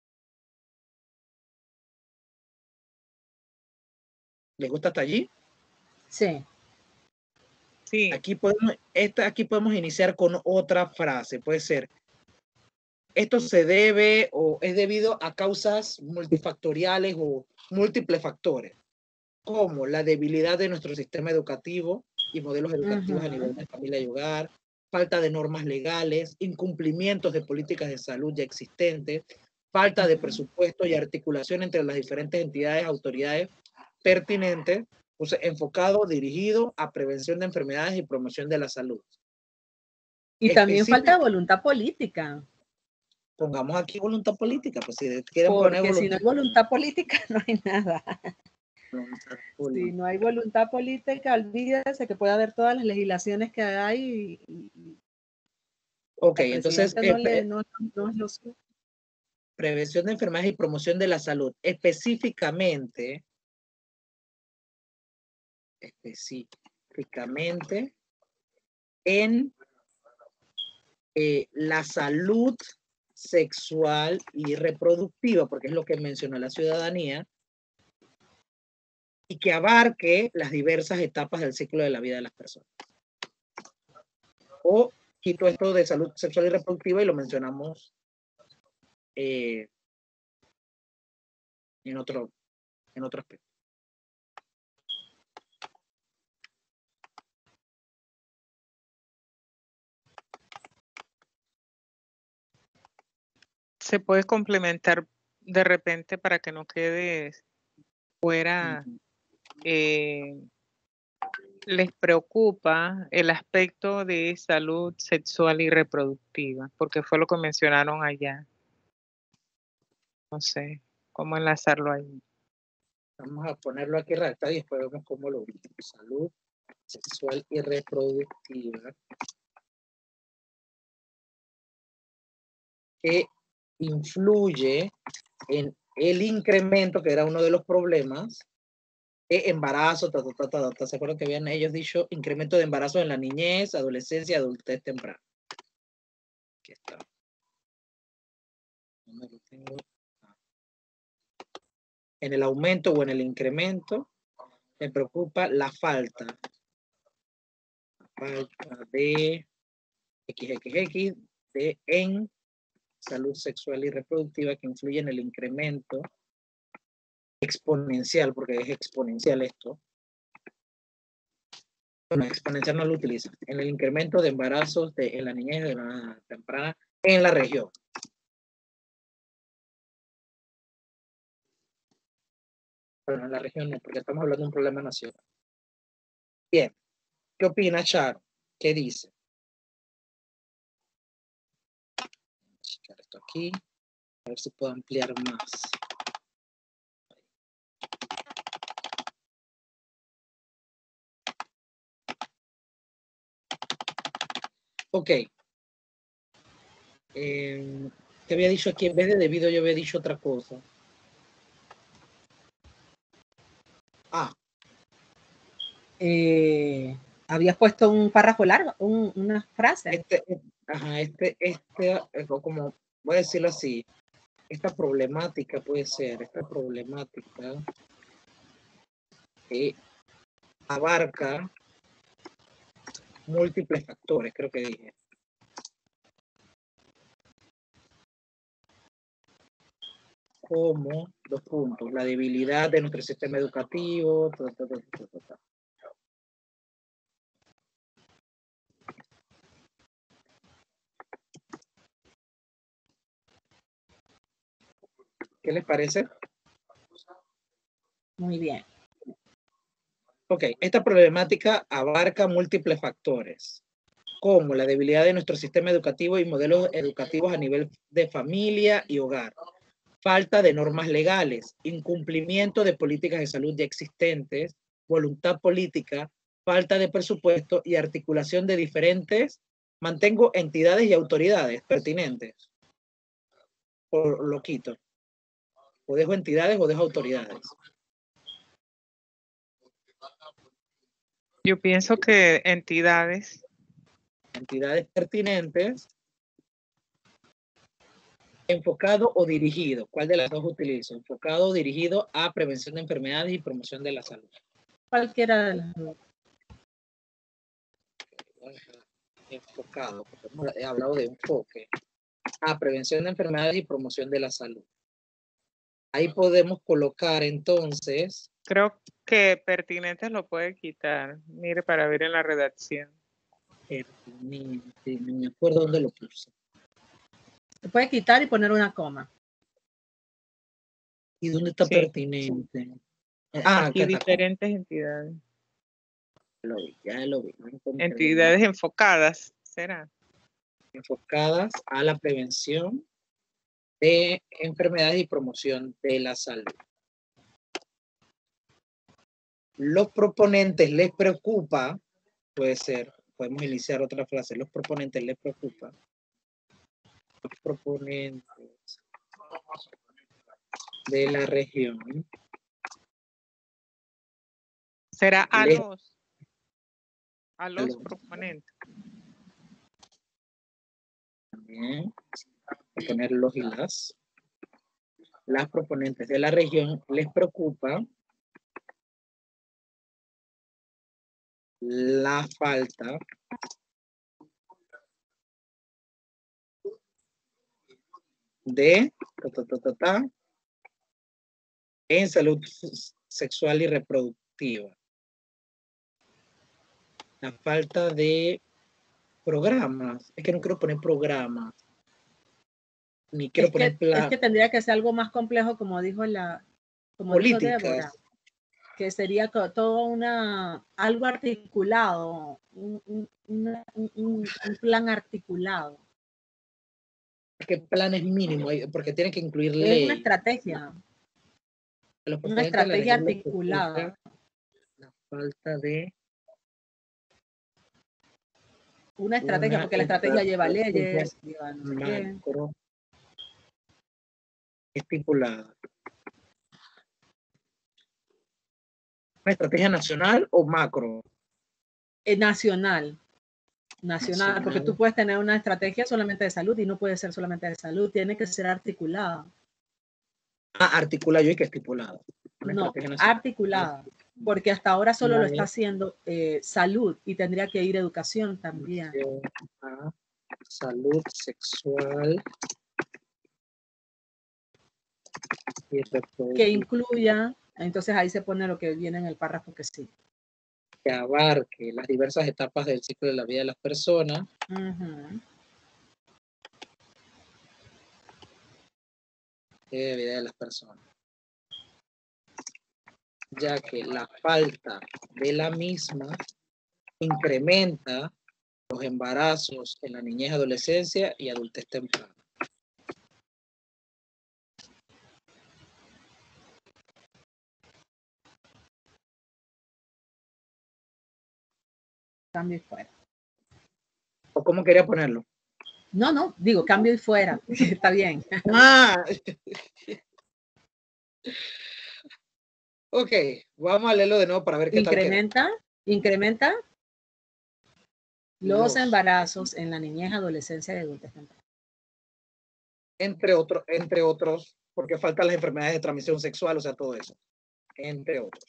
Speaker 2: ¿Les gusta hasta allí?
Speaker 5: Sí.
Speaker 3: Sí,
Speaker 2: Aquí podemos iniciar con otra frase. Puede ser, esto se debe o es debido a causas multifactoriales o múltiples factores, como la debilidad de nuestro sistema educativo y modelos educativos a nivel de familia y hogar, falta de normas legales, incumplimientos de políticas de salud ya existentes, falta de presupuesto y articulación entre las diferentes entidades, autoridades pertinentes, o sea, enfocado, dirigido a prevención de enfermedades y promoción de la salud.
Speaker 5: Y también falta
Speaker 2: Específico.
Speaker 5: voluntad política,
Speaker 2: Pongamos aquí voluntad política, pues si quieren poner
Speaker 5: porque si no
Speaker 2: voluntad,
Speaker 5: hay voluntad política no hay nada.
Speaker 2: voluntad
Speaker 5: Si
Speaker 2: política.
Speaker 5: no hay voluntad política, olvídese que puede haber todas las legislaciones que hay y
Speaker 2: Ok,
Speaker 5: al
Speaker 2: entonces
Speaker 5: presidente no es lo suyo.
Speaker 2: prevención de enfermedades y promoción de la salud, específicamente en la salud sexual y reproductiva, porque es lo que mencionó la ciudadanía, y que abarque las diversas etapas del ciclo de la vida de las personas. O quito esto de salud sexual y reproductiva y lo mencionamos en otro aspecto.
Speaker 3: se puede complementar de repente para que no quede fuera. Les preocupa el aspecto de salud sexual y reproductiva, porque fue lo que mencionaron allá. No sé cómo enlazarlo ahí.
Speaker 2: Vamos a ponerlo aquí redactado y después vemos cómo lo vimos. Salud sexual y reproductiva. Que influye en el incremento, que era uno de los problemas, de embarazo, ¿se acuerdan que habían ellos dicho incremento de embarazo en la niñez, adolescencia y adultez temprana? Aquí está. ¿Dónde lo tengo? En el aumento o en el incremento, me preocupa la falta de XXX en salud sexual y reproductiva que influye en el incremento exponencial, porque es exponencial esto. Bueno, exponencial no lo utiliza. En el incremento de embarazos en la niñez de la temprana en la región. Bueno, en la región no, porque estamos hablando de un problema nacional. Bien. ¿Qué opina Charo? ¿Qué dice? Voy a checar esto aquí. A ver si puedo ampliar más. Ok. ¿Qué había dicho aquí? En vez de debido, yo había dicho otra cosa.
Speaker 5: Habías puesto un párrafo largo, una frase.
Speaker 2: Como voy a decirlo así, esta problemática puede ser, esta problemática que abarca múltiples factores, creo que dije. Como, dos puntos, la debilidad de nuestro sistema educativo, ¿Qué les parece?
Speaker 5: Muy bien.
Speaker 2: Ok, esta problemática abarca múltiples factores, como la debilidad de nuestro sistema educativo y modelos educativos a nivel de familia y hogar, falta de normas legales, incumplimiento de políticas de salud ya existentes, voluntad política, falta de presupuesto y articulación de diferentes, mantengo entidades y autoridades pertinentes. O lo quito. O dejo entidades o dejo autoridades.
Speaker 3: Yo pienso que entidades.
Speaker 2: Entidades pertinentes. Enfocado o dirigido. ¿Cuál de las dos utilizo? Enfocado o dirigido a prevención de enfermedades y promoción de la salud.
Speaker 5: Cualquiera de las dos.
Speaker 2: Enfocado, porque he hablado de enfoque. A prevención de enfermedades y promoción de la salud. Ahí podemos colocar entonces.
Speaker 3: Creo que pertinentes lo puede quitar. Mire, para ver en la redacción.
Speaker 2: Pertinente, no me acuerdo dónde lo puse.
Speaker 5: Se puede quitar y poner una coma.
Speaker 2: ¿Y dónde está
Speaker 3: Sí.
Speaker 2: pertinente?
Speaker 3: Aquí
Speaker 2: acá está.
Speaker 3: diferentes entidades.
Speaker 2: Ya lo vi.
Speaker 3: Entidades enfocadas, ¿será?
Speaker 2: Enfocadas a la prevención de enfermedades y promoción de la salud. Los proponentes les preocupa, puede ser, podemos iniciar otra frase, los proponentes les preocupa. Los proponentes de la región.
Speaker 3: Será a
Speaker 2: Les-
Speaker 3: los proponentes.
Speaker 2: También, poner los y las proponentes de la región les preocupa la falta de en salud sexual y reproductiva. La falta de programas. Es que no quiero poner programas. Ni quiero poner
Speaker 5: Es que tendría que ser algo más complejo, como dijo dijo Débora, que sería todo algo articulado, un plan articulado.
Speaker 2: ¿Qué plan es mínimo? Porque tiene que incluir
Speaker 5: Es
Speaker 2: ley.
Speaker 5: una estrategia. Una estrategia articulada.
Speaker 2: La falta de
Speaker 5: una estrategia, porque la estrategia lleva leyes, lleva no sé qué.
Speaker 2: Estipulada. ¿Una estrategia nacional o macro?
Speaker 5: Nacional, porque tú puedes tener una estrategia solamente de salud y no puede ser solamente de salud, tiene que ser articulada.
Speaker 2: Articulada, yo y que estipulada.
Speaker 5: No, articulada, porque hasta ahora solo lo está haciendo salud y tendría que ir educación también.
Speaker 2: Salud sexual y reproductiva.
Speaker 5: Que incluya, entonces ahí se pone lo que viene en el párrafo que sí.
Speaker 2: Que abarque las diversas etapas del ciclo de la vida de las personas. De vida de las personas. Ya que la falta de la misma incrementa los embarazos en la niñez, adolescencia y adultez temprana.
Speaker 5: Cambio y fuera.
Speaker 2: ¿O cómo quería ponerlo?
Speaker 5: No, digo cambio y fuera. Está bien.
Speaker 2: Ok, vamos a leerlo de nuevo para ver qué tal queda.
Speaker 5: Incrementa los embarazos en la niñez, adolescencia y adultez temprana.
Speaker 2: Entre otros, porque faltan las enfermedades de transmisión sexual, o sea, todo eso. Entre otros.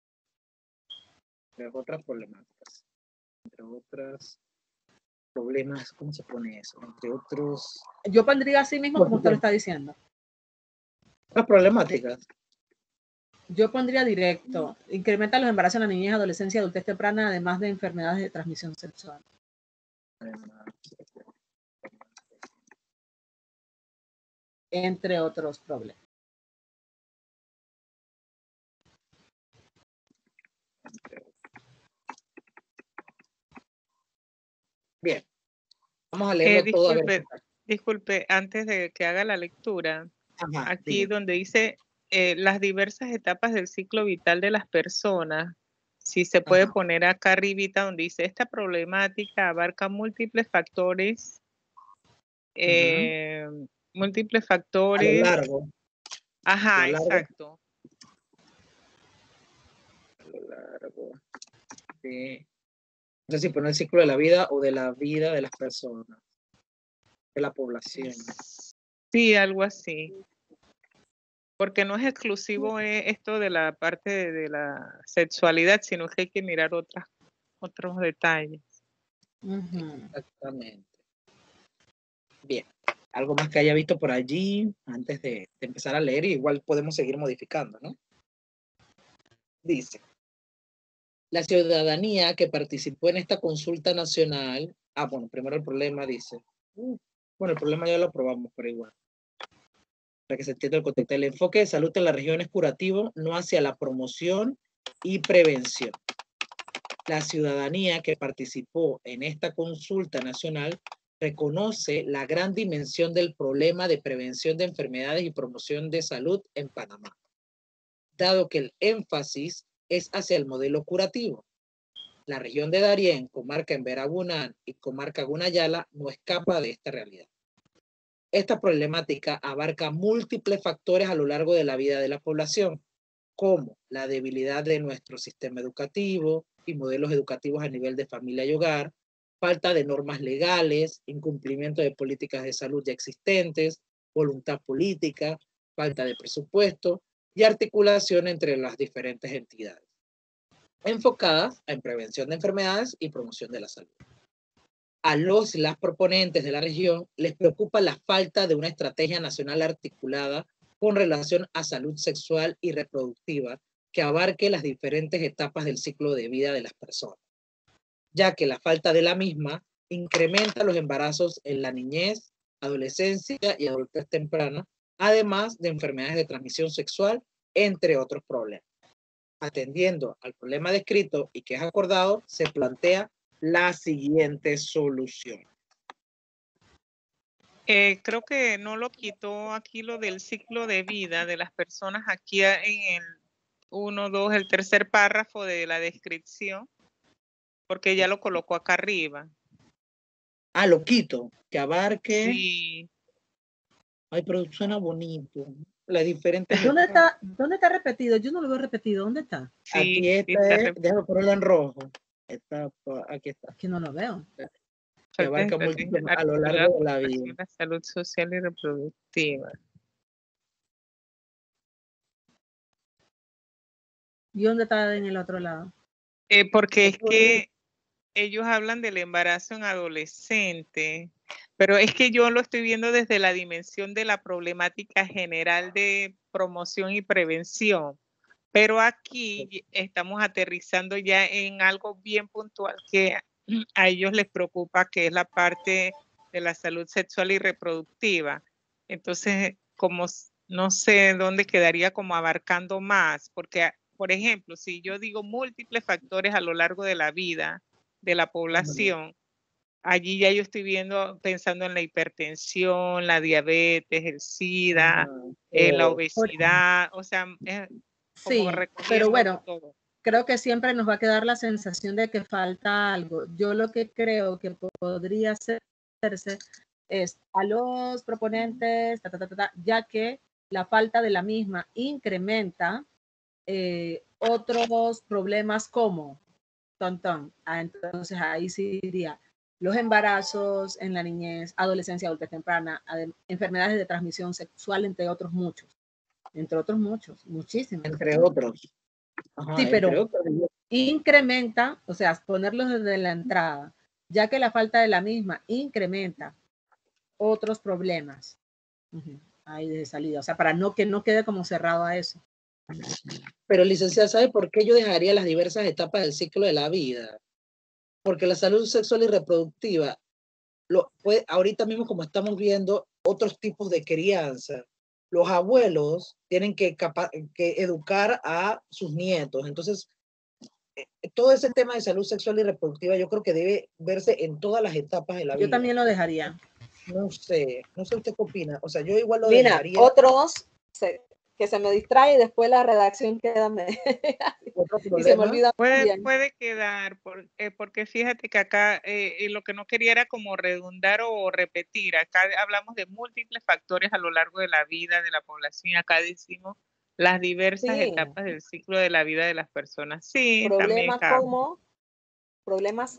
Speaker 2: Entre otras problemáticas. Entre otras problemas, ¿cómo se pone eso? Entre otros...
Speaker 5: Yo pondría así mismo como usted lo está diciendo.
Speaker 2: Las problemáticas.
Speaker 5: Yo pondría directo. Incrementa los embarazos en la niñez, adolescencia y adultez temprana, además de enfermedades de transmisión sexual. Entre otros problemas.
Speaker 2: Bien. Vamos a leerlo todo.
Speaker 3: Disculpe, antes de que haga la lectura, aquí donde dice las diversas etapas del ciclo vital de las personas, si se puede poner acá arribita donde dice esta problemática abarca múltiples factores, múltiples factores.
Speaker 2: A lo largo.
Speaker 3: Exacto.
Speaker 2: A lo largo no sé si poner el ciclo de la vida o de la vida de las personas, de la población.
Speaker 3: Sí, algo así. Porque no es exclusivo esto de la parte de la sexualidad, sino que hay que mirar otros detalles.
Speaker 2: Exactamente. Bien, algo más que haya visto por allí antes de empezar a leer, y igual podemos seguir modificando, ¿no? Dice, la ciudadanía que participó en esta consulta nacional, bueno, primero el problema dice, bueno, el problema ya lo aprobamos, pero igual, para que se entienda el contexto. El enfoque de salud en la región es curativo, no hacia la promoción y prevención. La ciudadanía que participó en esta consulta nacional reconoce la gran dimensión del problema de prevención de enfermedades y promoción de salud en Panamá, dado que el énfasis es hacia el modelo curativo. La región de Darién, comarca en Verabunán y comarca Gunayala no escapa de esta realidad. Esta problemática abarca múltiples factores a lo largo de la vida de la población, como la debilidad de nuestro sistema educativo y modelos educativos a nivel de familia y hogar, falta de normas legales, incumplimiento de políticas de salud ya existentes, voluntad política, falta de presupuesto y articulación entre las diferentes entidades, enfocadas en prevención de enfermedades y promoción de la salud. A los y las proponentes de la región les preocupa la falta de una estrategia nacional articulada con relación a salud sexual y reproductiva que abarque las diferentes etapas del ciclo de vida de las personas, ya que la falta de la misma incrementa los embarazos en la niñez, adolescencia y adultez temprana, además de enfermedades de transmisión sexual, entre otros problemas. Atendiendo al problema descrito y que es acordado, se plantea la siguiente solución.
Speaker 3: Creo que no lo quitó aquí lo del ciclo de vida de las personas aquí en el 1, 2, el tercer párrafo de la descripción, porque ya lo colocó acá arriba.
Speaker 2: Ah, lo quito, que abarque.
Speaker 3: Sí.
Speaker 2: Ay, pero suena bonito. Las diferentes.
Speaker 5: ¿Dónde está repetido? Yo no lo veo repetido. ¿Dónde está?
Speaker 3: Sí,
Speaker 2: aquí está, déjame ponerlo en rojo. Aquí está.
Speaker 5: Es que no lo veo.
Speaker 2: Que abarca múltiples a lo largo de la vida.
Speaker 3: La salud social y reproductiva.
Speaker 5: ¿Y dónde está en el otro lado?
Speaker 3: Porque es que ellos hablan del embarazo en adolescente, pero es que yo lo estoy viendo desde la dimensión de la problemática general de promoción y prevención. Pero aquí estamos aterrizando ya en algo bien puntual que a ellos les preocupa, que es la parte de la salud sexual y reproductiva. Entonces, como no sé dónde quedaría como abarcando más, porque, por ejemplo, si yo digo múltiples factores a lo largo de la vida de la población, allí ya yo estoy pensando en la hipertensión, la diabetes, el SIDA, la obesidad, o sea,
Speaker 5: sí,
Speaker 3: como
Speaker 5: pero bueno,
Speaker 3: todo.
Speaker 5: Creo que siempre nos va a quedar la sensación de que falta algo. Yo lo que creo que podría hacerse es a los proponentes, ya que la falta de la misma incrementa otros problemas como entonces ahí sí diría los embarazos en la niñez, adolescencia, adultez temprana, enfermedades de transmisión sexual, entre otros muchos, muchísimos.
Speaker 2: Entre otros. Ajá,
Speaker 5: sí, pero incrementa, o sea, ponerlos desde la entrada, ya que la falta de la misma incrementa otros problemas. Ahí desde salida, o sea, para que no quede como cerrado a eso.
Speaker 2: Pero licenciada, ¿sabe por qué yo dejaría las diversas etapas del ciclo de la vida? Porque la salud sexual y reproductiva, ahorita mismo como estamos viendo otros tipos de crianza, los abuelos tienen que educar a sus nietos. Entonces, todo ese tema de salud sexual y reproductiva yo creo que debe verse en todas las etapas de la vida.
Speaker 5: Yo también lo dejaría.
Speaker 2: No sé usted qué opina. O sea, yo igual lo
Speaker 5: Mira,
Speaker 2: dejaría.
Speaker 5: otros que se me distrae y después la redacción queda y se me olvida.
Speaker 3: Puede quedar, porque fíjate que acá lo que no quería era como redundar o repetir. Acá hablamos de múltiples factores a lo largo de la vida de la población. Acá decimos las diversas etapas del ciclo de la vida de las personas. Sí,
Speaker 5: problemas
Speaker 3: también
Speaker 5: como problemas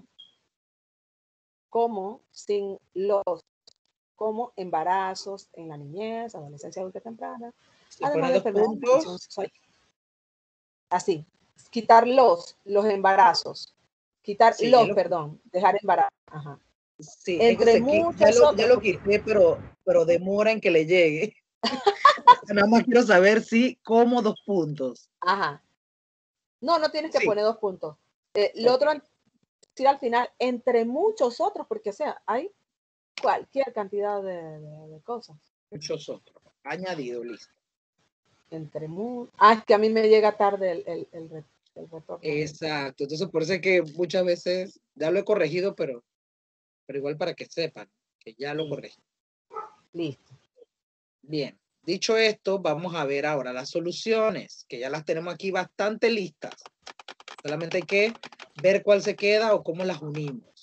Speaker 5: como sin los, como embarazos en la niñez, adolescencia, adulta temprana,
Speaker 2: Y
Speaker 5: además
Speaker 2: poner
Speaker 5: de
Speaker 2: dos
Speaker 5: enfermedades de
Speaker 2: puntos.
Speaker 5: transmisión sexual. Así, quitar los embarazos, quitar
Speaker 2: Sí, ya lo,
Speaker 5: perdón, dejar embarazos. Ajá.
Speaker 2: sí, es que
Speaker 5: Entre muchos
Speaker 2: ya
Speaker 5: otros,
Speaker 2: lo
Speaker 5: porque-
Speaker 2: quité, pero demora en que le llegue. Nada más quiero saber si como dos puntos.
Speaker 5: ajá. No tienes que
Speaker 2: Sí.
Speaker 5: poner 2 puntos. Lo
Speaker 2: Ok.
Speaker 5: otro, decir al final, entre muchos otros, porque o sea, hay cualquier cantidad de cosas.
Speaker 2: Muchos otros. Añadido, listo.
Speaker 5: Entre muchos. Ah, es que a mí me llega tarde el retorno.
Speaker 2: Exacto. Entonces, por eso es que muchas veces ya lo he corregido, pero igual para que sepan que ya lo corregí.
Speaker 5: Listo.
Speaker 2: Bien. Dicho esto, vamos a ver ahora las soluciones, que ya las tenemos aquí bastante listas. Solamente hay que ver cuál se queda o cómo las unimos.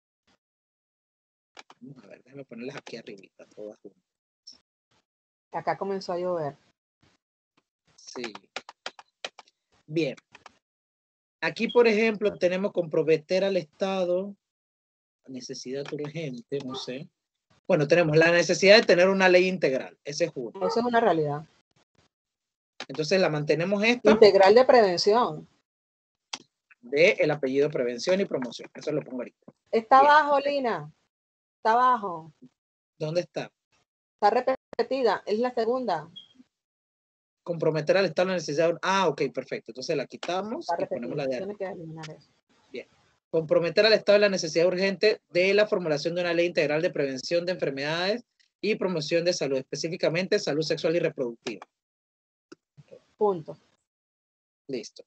Speaker 2: Vamos a ver, déjame ponerlas aquí arribita, todas juntas.
Speaker 5: Acá comenzó a llover.
Speaker 2: Sí. Bien. Aquí, por ejemplo, tenemos comprometer al Estado, necesidad urgente, no sé. Bueno, tenemos la necesidad de tener una ley integral, ese es uno.
Speaker 5: Eso es una realidad.
Speaker 2: Entonces la mantenemos esta
Speaker 5: Integral de prevención.
Speaker 2: de el apellido prevención y promoción. Eso lo pongo ahorita.
Speaker 5: Está
Speaker 2: Bien.
Speaker 5: abajo, Lina. Está abajo.
Speaker 2: ¿Dónde está?
Speaker 5: Está repetida. Es la segunda.
Speaker 2: Comprometer al Estado la necesidad. Ah, ok, perfecto. Entonces la quitamos
Speaker 5: Está
Speaker 2: y ponemos
Speaker 5: repetida.
Speaker 2: la de
Speaker 5: Tienes
Speaker 2: arriba.
Speaker 5: que eliminar eso.
Speaker 2: Bien. Comprometer al Estado en la necesidad urgente de la formulación de una ley integral de prevención de enfermedades y promoción de salud, específicamente salud sexual y reproductiva.
Speaker 5: Punto.
Speaker 2: Listo.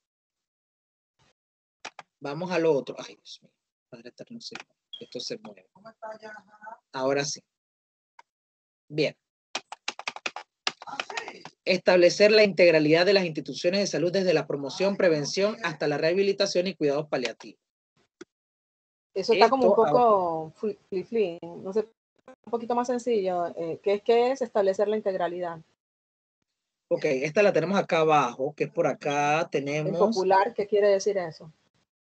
Speaker 2: Vamos a lo otro. Ay, Dios mío. Padre eterno, sí. Esto se mueve. Ahora sí. Bien. Establecer la integralidad de las instituciones de salud desde la promoción, prevención hasta la rehabilitación y cuidados paliativos.
Speaker 5: Eso está como un
Speaker 2: Esto,
Speaker 5: poco fli, no sé, un poquito más sencillo. ¿Qué es establecer la integralidad?
Speaker 2: ok, esta la tenemos acá abajo, que es por acá
Speaker 5: En
Speaker 2: tenemos,
Speaker 5: popular, ¿qué quiere decir eso?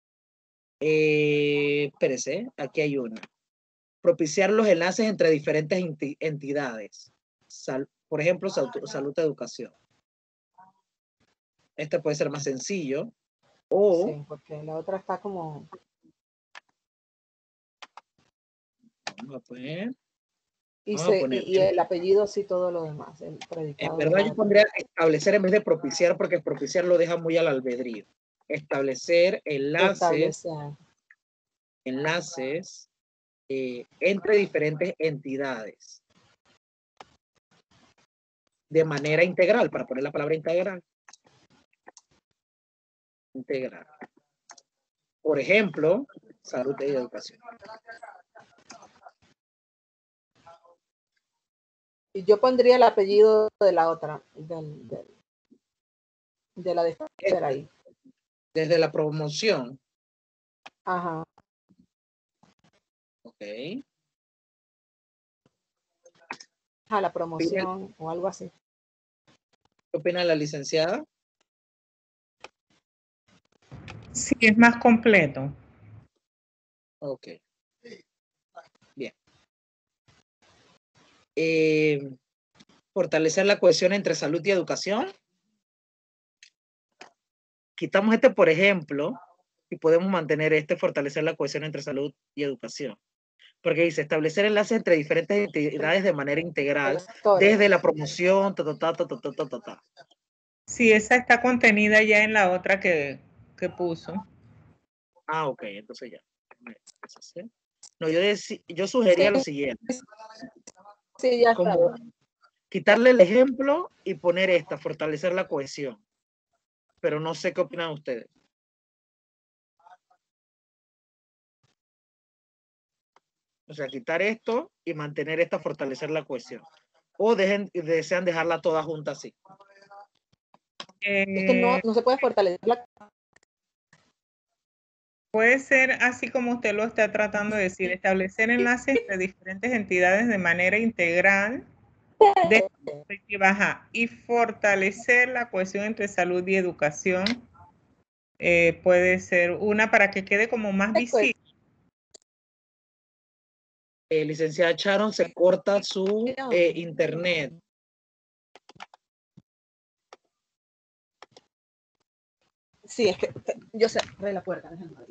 Speaker 2: espérese, aquí hay una. Propiciar los enlaces entre diferentes entidades. Por ejemplo, salud, educación. Este puede ser más sencillo. O,
Speaker 5: Sí, porque la otra está como...
Speaker 2: vamos a poner,
Speaker 5: Y,
Speaker 2: vamos a poner,
Speaker 5: y el apellido, sí, todo lo demás. El
Speaker 2: en
Speaker 5: predicado.
Speaker 2: verdad yo pondría establecer en vez de propiciar, porque propiciar lo deja muy al albedrío. Establecer enlaces,
Speaker 5: Establecer.
Speaker 2: entre diferentes entidades de manera integral, para poner la palabra integral. Integral. Por ejemplo, salud y educación.
Speaker 5: Y yo pondría el apellido de la otra, de la de tercera ahí.
Speaker 2: Desde la promoción.
Speaker 5: Ajá.
Speaker 2: Ok.
Speaker 5: A la promoción o algo así.
Speaker 2: ¿Qué opina la licenciada?
Speaker 3: Sí, es más completo.
Speaker 2: Ok. Bien. Fortalecer la cohesión entre salud y educación. Quitamos este, por ejemplo, y podemos mantener este, fortalecer la cohesión entre salud y educación. Porque dice, establecer enlaces entre diferentes entidades de manera integral, desde la promoción,
Speaker 3: Sí, esa está contenida ya en la otra que puso.
Speaker 2: Ah, ok, entonces ya. No, yo sugería lo siguiente.
Speaker 5: Sí, ya está.
Speaker 2: Como quitarle el ejemplo y poner esta, fortalecer la cohesión. Pero no sé qué opinan ustedes. O sea, quitar esto y mantener esta, fortalecer la cohesión. O desean dejarla toda junta así.
Speaker 5: Es que no se puede fortalecer la...
Speaker 3: Puede ser así como usted lo está tratando de decir, establecer enlaces entre diferentes entidades de manera integral de perspectiva, y fortalecer la cohesión entre salud y educación. puede ser una para que quede como más visible.
Speaker 2: Licenciada Sharon, se corta su internet.
Speaker 5: Sí, es que yo cerré la puerta.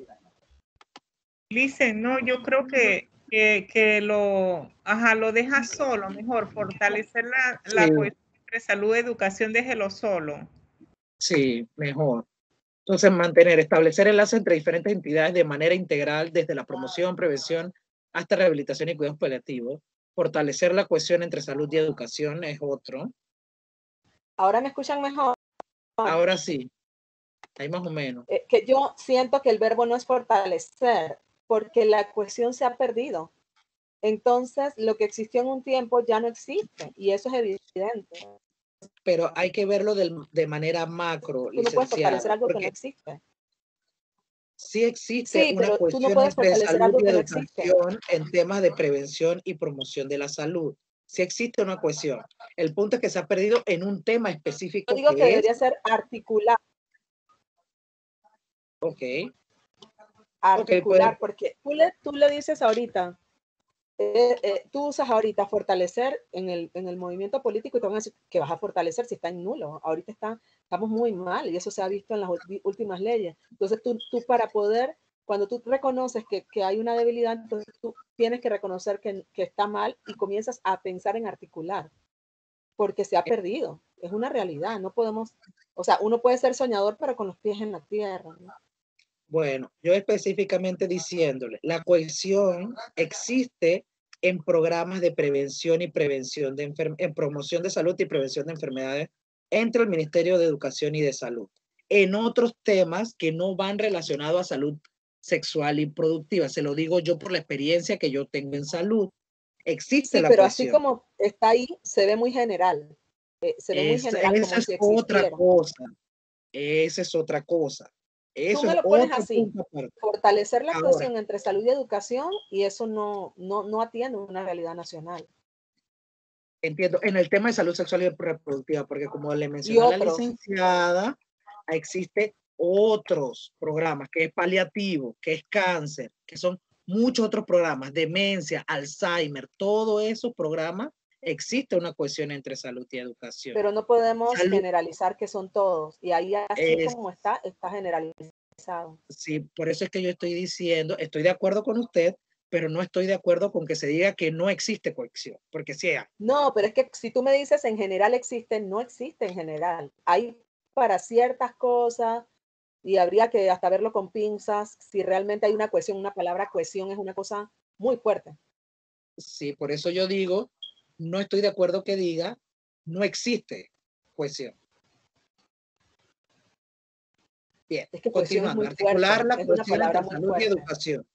Speaker 3: Licen, no, yo creo que lo deja solo, mejor, fortalecer la
Speaker 2: Sí.
Speaker 3: cohesión entre salud y educación, déjelo solo.
Speaker 2: Sí, mejor. Entonces, establecer enlaces entre diferentes entidades de manera integral, desde la promoción, prevención, hasta rehabilitación y cuidados paliativos. Fortalecer la cohesión entre salud y educación es otro.
Speaker 5: ¿Ahora me escuchan mejor?
Speaker 2: Ahora sí, ahí más o menos.
Speaker 5: Que yo siento que el verbo no es fortalecer, porque la cohesión se ha perdido. Entonces, lo que existió en un tiempo ya no existe, y eso es evidente.
Speaker 2: Pero hay que verlo de manera macro,
Speaker 5: Tú no puedes fortalecer
Speaker 2: licenciada,
Speaker 5: algo que no
Speaker 2: porque
Speaker 5: existe.
Speaker 2: sí existe
Speaker 5: Sí,
Speaker 2: una
Speaker 5: pero tú no
Speaker 2: cohesión
Speaker 5: puedes
Speaker 2: entre
Speaker 5: fortalecer
Speaker 2: salud
Speaker 5: algo
Speaker 2: y
Speaker 5: que no existe.
Speaker 2: educación en temas de prevención y promoción de la salud. Sí existe una cohesión. El punto es que se ha perdido en un tema específico.
Speaker 5: Yo digo que debería ser articular.
Speaker 2: Ok.
Speaker 5: Articular,
Speaker 2: Okay,
Speaker 5: porque tú le dices ahorita, tú usas ahorita fortalecer en el movimiento político y te van a decir que vas a fortalecer si está en nulo. Ahorita estamos muy mal y eso se ha visto en las últimas leyes. Entonces tú para poder, cuando tú reconoces que hay una debilidad, entonces tú tienes que reconocer que está mal y comienzas a pensar en articular, porque se ha perdido. Es una realidad. No podemos, o sea, uno puede ser soñador, pero con los pies en la tierra, ¿no?
Speaker 2: Bueno, yo específicamente diciéndole, la cohesión existe en programas de prevención y en promoción de salud y prevención de enfermedades entre el Ministerio de Educación y de Salud. En otros temas que no van relacionados a salud sexual y productiva, se lo digo yo por la experiencia que yo tengo en salud, existe
Speaker 5: Sí,
Speaker 2: la
Speaker 5: pero así
Speaker 2: cohesión.
Speaker 5: como está ahí, se ve muy general. Se ve muy general,
Speaker 2: Esa
Speaker 5: como
Speaker 2: es
Speaker 5: si
Speaker 2: otra
Speaker 5: existiera.
Speaker 2: cosa. Esa es otra cosa.
Speaker 5: Tú
Speaker 2: Eso
Speaker 5: me
Speaker 2: es
Speaker 5: lo pones
Speaker 2: otro
Speaker 5: así,
Speaker 2: punto aparte.
Speaker 5: fortalecer la
Speaker 2: Ahora,
Speaker 5: cohesión entre salud y educación, y eso no atiende una realidad nacional.
Speaker 2: entiendo, en el tema de salud sexual y reproductiva, porque como le
Speaker 5: Y
Speaker 2: mencionó a la
Speaker 5: otros,
Speaker 2: licenciada, existe otros programas, que es paliativo, que es cáncer, que son muchos otros programas, demencia, Alzheimer, todos esos programas, existe una cohesión entre salud y educación.
Speaker 5: pero no podemos
Speaker 2: Salud
Speaker 5: generalizar que son todos, y ahí así como está generalizado.
Speaker 2: Sí, por eso es que yo estoy diciendo, estoy de acuerdo con usted, pero no estoy de acuerdo con que se diga que no existe cohesión, porque sí hay.
Speaker 5: No, pero es que si tú me dices en general existe, no existe en general. Hay para ciertas cosas, y habría que hasta verlo con pinzas si realmente hay una cohesión. Una palabra cohesión es una cosa muy fuerte.
Speaker 2: Sí, por eso yo digo, no estoy de acuerdo que diga, no existe cohesión. Bien,
Speaker 5: Es que cohesión es
Speaker 2: continuando,
Speaker 5: muy
Speaker 2: articular
Speaker 5: fuerte,
Speaker 2: la
Speaker 5: es una
Speaker 2: cohesión
Speaker 5: palabra
Speaker 2: entre
Speaker 5: muy
Speaker 2: salud y
Speaker 5: fuerte.
Speaker 2: educación.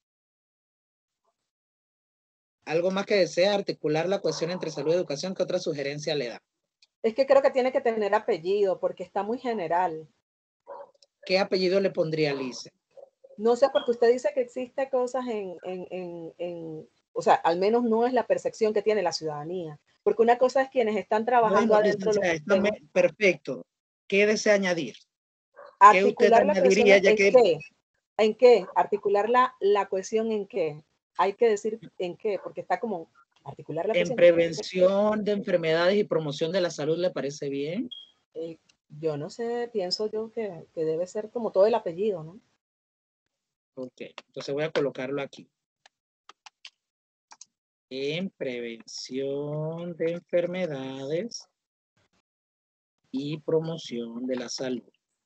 Speaker 2: Algo más que desea, articular la cohesión entre salud y educación, ¿qué otra sugerencia le da?
Speaker 5: Es que creo que tiene que tener apellido porque está muy general.
Speaker 2: ¿Qué apellido le pondría Lice?
Speaker 5: No sé, porque usted dice que existe cosas o sea, al menos no es la percepción que tiene la ciudadanía. Porque una cosa es quienes están trabajando
Speaker 2: Bueno,
Speaker 5: adentro de los
Speaker 2: licenciada,
Speaker 5: sistemas.
Speaker 2: perfecto. ¿Qué desea añadir? ¿Qué usted
Speaker 5: Articular la cohesión
Speaker 2: añadiría ya
Speaker 5: en
Speaker 2: que
Speaker 5: qué? ¿En qué? Articular la cohesión en qué. Hay que decir en qué, porque está como articular la
Speaker 2: en
Speaker 5: cohesión.
Speaker 2: prevención de enfermedades y promoción de la salud le parece bien?
Speaker 5: Yo no sé, pienso yo que debe ser como todo el apellido, ¿no?
Speaker 2: Ok, entonces voy a colocarlo aquí. En prevención de enfermedades y promoción de la salud.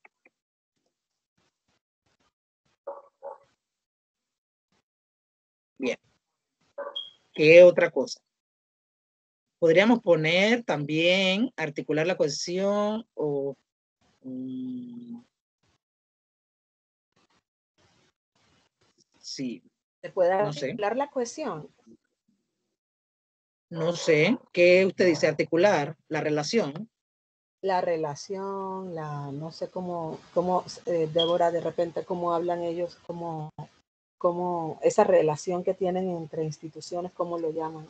Speaker 2: Bien. ¿Qué otra cosa? Podríamos poner también, articular la cohesión o... sí,
Speaker 5: Se puede
Speaker 2: no sé.
Speaker 5: articular la cohesión.
Speaker 2: No sé. ¿Qué usted dice? Articular la relación.
Speaker 5: La relación, no sé cómo Débora, de repente, cómo hablan ellos, cómo esa relación que tienen entre instituciones, cómo lo llaman.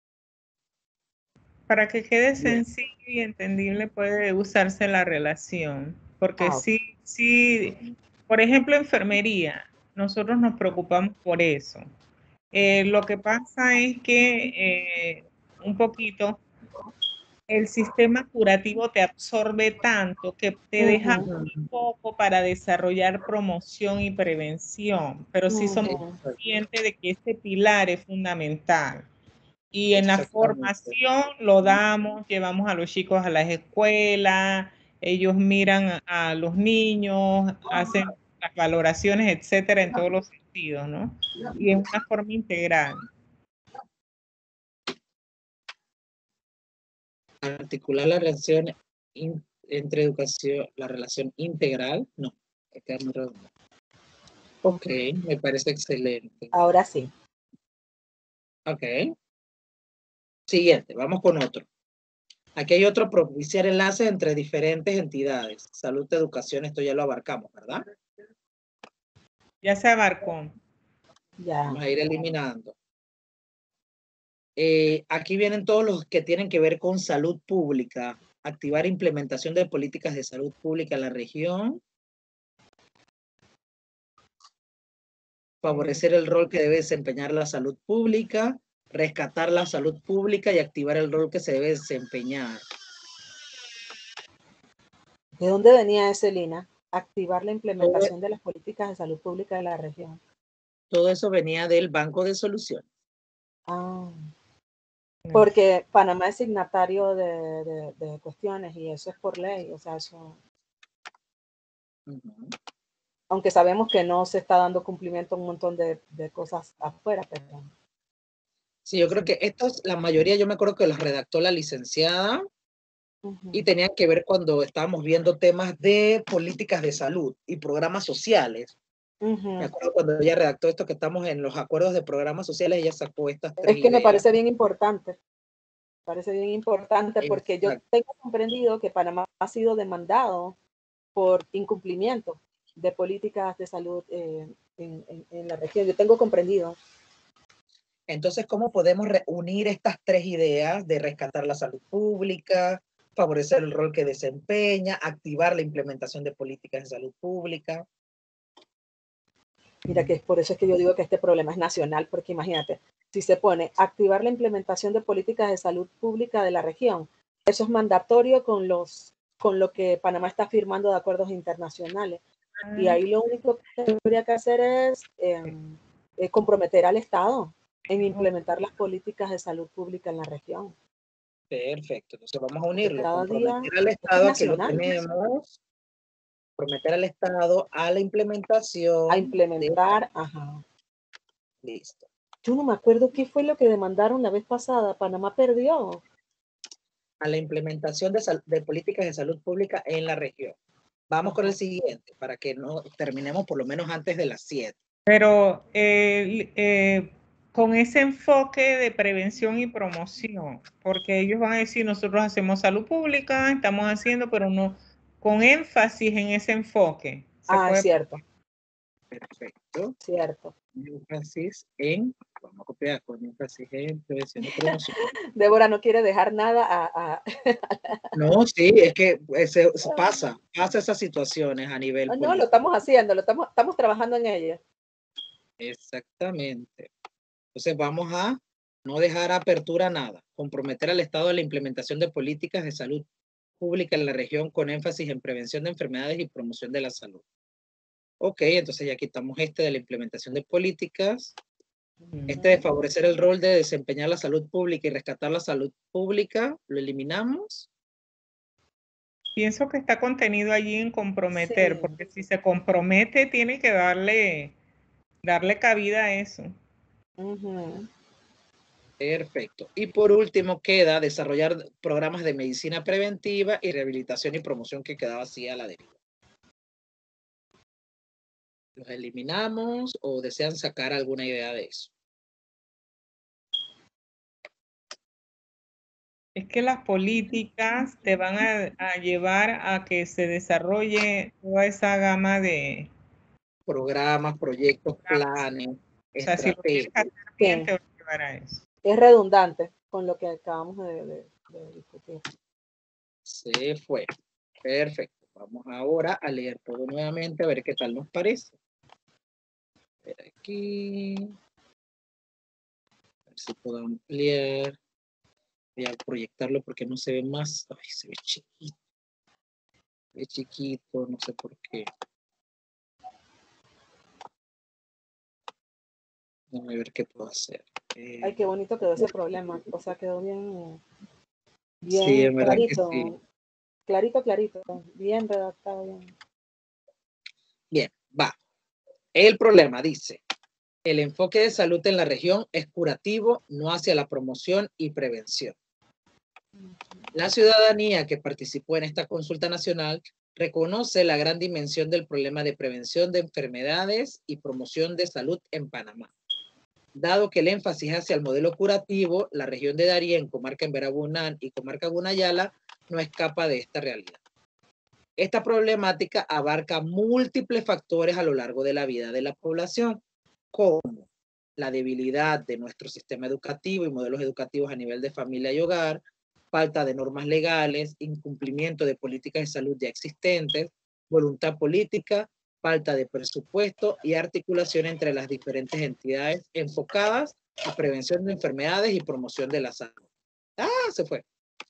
Speaker 3: Para que quede
Speaker 2: Bien.
Speaker 3: sencillo y entendible puede usarse la relación, porque
Speaker 5: Ah, ok.
Speaker 3: sí Por ejemplo, enfermería, nosotros nos preocupamos por eso. Lo que pasa es que un poquito el sistema curativo te absorbe tanto que te deja muy poco para desarrollar promoción y prevención, pero sí somos conscientes de que este pilar es fundamental. Y en la formación lo damos, llevamos a los chicos a las escuelas, ellos miran a los niños, hacen las valoraciones, etcétera, en todos los sentidos, ¿no? Y en una forma integral.
Speaker 2: Articular la relación entre educación, la relación integral, no, queda muy redondo. Ok, me parece excelente.
Speaker 5: Ahora sí.
Speaker 2: Ok. Siguiente, vamos con otro. Aquí hay otro, propiciar enlaces entre diferentes entidades. Salud, educación, esto ya lo abarcamos, ¿verdad?
Speaker 3: Ya se abarcó.
Speaker 5: Ya.
Speaker 2: Vamos a ir eliminando. Aquí vienen todos los que tienen que ver con salud pública. Activar implementación de políticas de salud pública en la región. Favorecer el rol que debe desempeñar la salud pública. Rescatar la salud pública y activar el rol que se debe desempeñar.
Speaker 5: ¿De dónde venía ese, Lina? Activar la implementación de las políticas de salud pública de la región.
Speaker 2: Todo eso venía del Banco de Soluciones.
Speaker 5: Ah, porque Panamá es signatario de cuestiones y eso es por ley, o sea, eso... Aunque sabemos que no se está dando cumplimiento a un montón de cosas afuera, pero...
Speaker 2: Sí, yo creo que estos, la mayoría, yo me acuerdo que los redactó la licenciada y tenían que ver cuando estábamos viendo temas de políticas de salud y programas sociales. Me acuerdo cuando ella redactó esto, que estamos en los acuerdos de programas sociales, ella sacó estas tres
Speaker 5: Es que
Speaker 2: ideas.
Speaker 5: me parece bien importante. Me parece bien importante porque yo tengo comprendido que Panamá ha sido demandado por incumplimiento de políticas de salud en la región. Yo tengo comprendido.
Speaker 2: Entonces, ¿cómo podemos reunir estas tres ideas de rescatar la salud pública, favorecer el rol que desempeña, activar la implementación de políticas de salud pública?
Speaker 5: Mira, que es por eso es que yo digo que este problema es nacional, porque imagínate, si se pone activar la implementación de políticas de salud pública de la región, eso es mandatorio con lo que Panamá está firmando de acuerdos internacionales. Y ahí lo único que habría que hacer es comprometer al Estado en implementar las políticas de salud pública en la región.
Speaker 2: Perfecto, entonces vamos a unirlo,
Speaker 5: Cada
Speaker 2: comprometer
Speaker 5: día
Speaker 2: al Estado,
Speaker 5: es
Speaker 2: que lo
Speaker 5: nacional.
Speaker 2: tenemos, comprometer al Estado a la implementación.
Speaker 5: A implementar, ajá.
Speaker 2: Listo.
Speaker 5: Yo no me acuerdo qué fue lo que demandaron la vez pasada. Panamá perdió.
Speaker 2: A la implementación de políticas de salud pública en la región. Vamos con el siguiente, para que no terminemos por lo menos antes de las 7.
Speaker 3: Pero con ese enfoque de prevención y promoción, porque ellos van a decir, nosotros hacemos salud pública, estamos haciendo, pero no, con énfasis en ese enfoque.
Speaker 5: Es cierto.
Speaker 2: Perfecto.
Speaker 5: Cierto.
Speaker 2: Énfasis en, vamos a copiar, con énfasis en prevención y promoción.
Speaker 5: Débora no quiere dejar nada
Speaker 2: No, sí, es que pasa esas situaciones a nivel
Speaker 5: No,
Speaker 2: político.
Speaker 5: lo estamos haciendo, estamos trabajando en ello.
Speaker 2: Exactamente. Entonces vamos a no dejar apertura a nada, comprometer al Estado a la implementación de políticas de salud pública en la región con énfasis en prevención de enfermedades y promoción de la salud. Ok, entonces ya quitamos este de la implementación de políticas, este de favorecer el rol de desempeñar la salud pública y rescatar la salud pública, lo eliminamos.
Speaker 3: Pienso que está contenido allí en comprometer, porque si se compromete tiene que darle cabida a eso.
Speaker 2: Perfecto. Y por último queda desarrollar programas de medicina preventiva y rehabilitación y promoción, que quedaba así a la deriva. ¿Los eliminamos o desean sacar alguna idea de eso?
Speaker 3: Es que las políticas te van a llevar a que se desarrolle toda esa gama de
Speaker 2: programas, proyectos, planes, estrategias.
Speaker 5: Es redundante con lo que acabamos de discutir.
Speaker 2: Se fue. Perfecto. Vamos ahora a leer todo nuevamente a ver qué tal nos parece. A ver aquí. A ver si puedo ampliar. Voy a proyectarlo porque no se ve más. Ay, se ve chiquito. Se ve chiquito, no sé por qué. Déjame ver qué puedo hacer.
Speaker 5: Ay, qué bonito quedó ese problema. O sea, quedó bien,
Speaker 2: Sí,
Speaker 5: bien
Speaker 2: en verdad que
Speaker 5: clarito.
Speaker 2: sí.
Speaker 5: Clarito, clarito. Bien redactado, bien.
Speaker 2: Bien, va. El problema dice, el enfoque de salud en la región es curativo, no hacia la promoción y prevención. La ciudadanía que participó en esta consulta nacional reconoce la gran dimensión del problema de prevención de enfermedades y promoción de salud en Panamá. Dado que el énfasis hacia el modelo curativo, la región de Darién, comarca Emberá-Bunán y comarca Gunayala no escapa de esta realidad. Esta problemática abarca múltiples factores a lo largo de la vida de la población, como la debilidad de nuestro sistema educativo y modelos educativos a nivel de familia y hogar, falta de normas legales, incumplimiento de políticas de salud ya existentes, voluntad política, falta de presupuesto y articulación entre las diferentes entidades enfocadas a prevención de enfermedades y promoción de la salud. ¡Ah, se fue!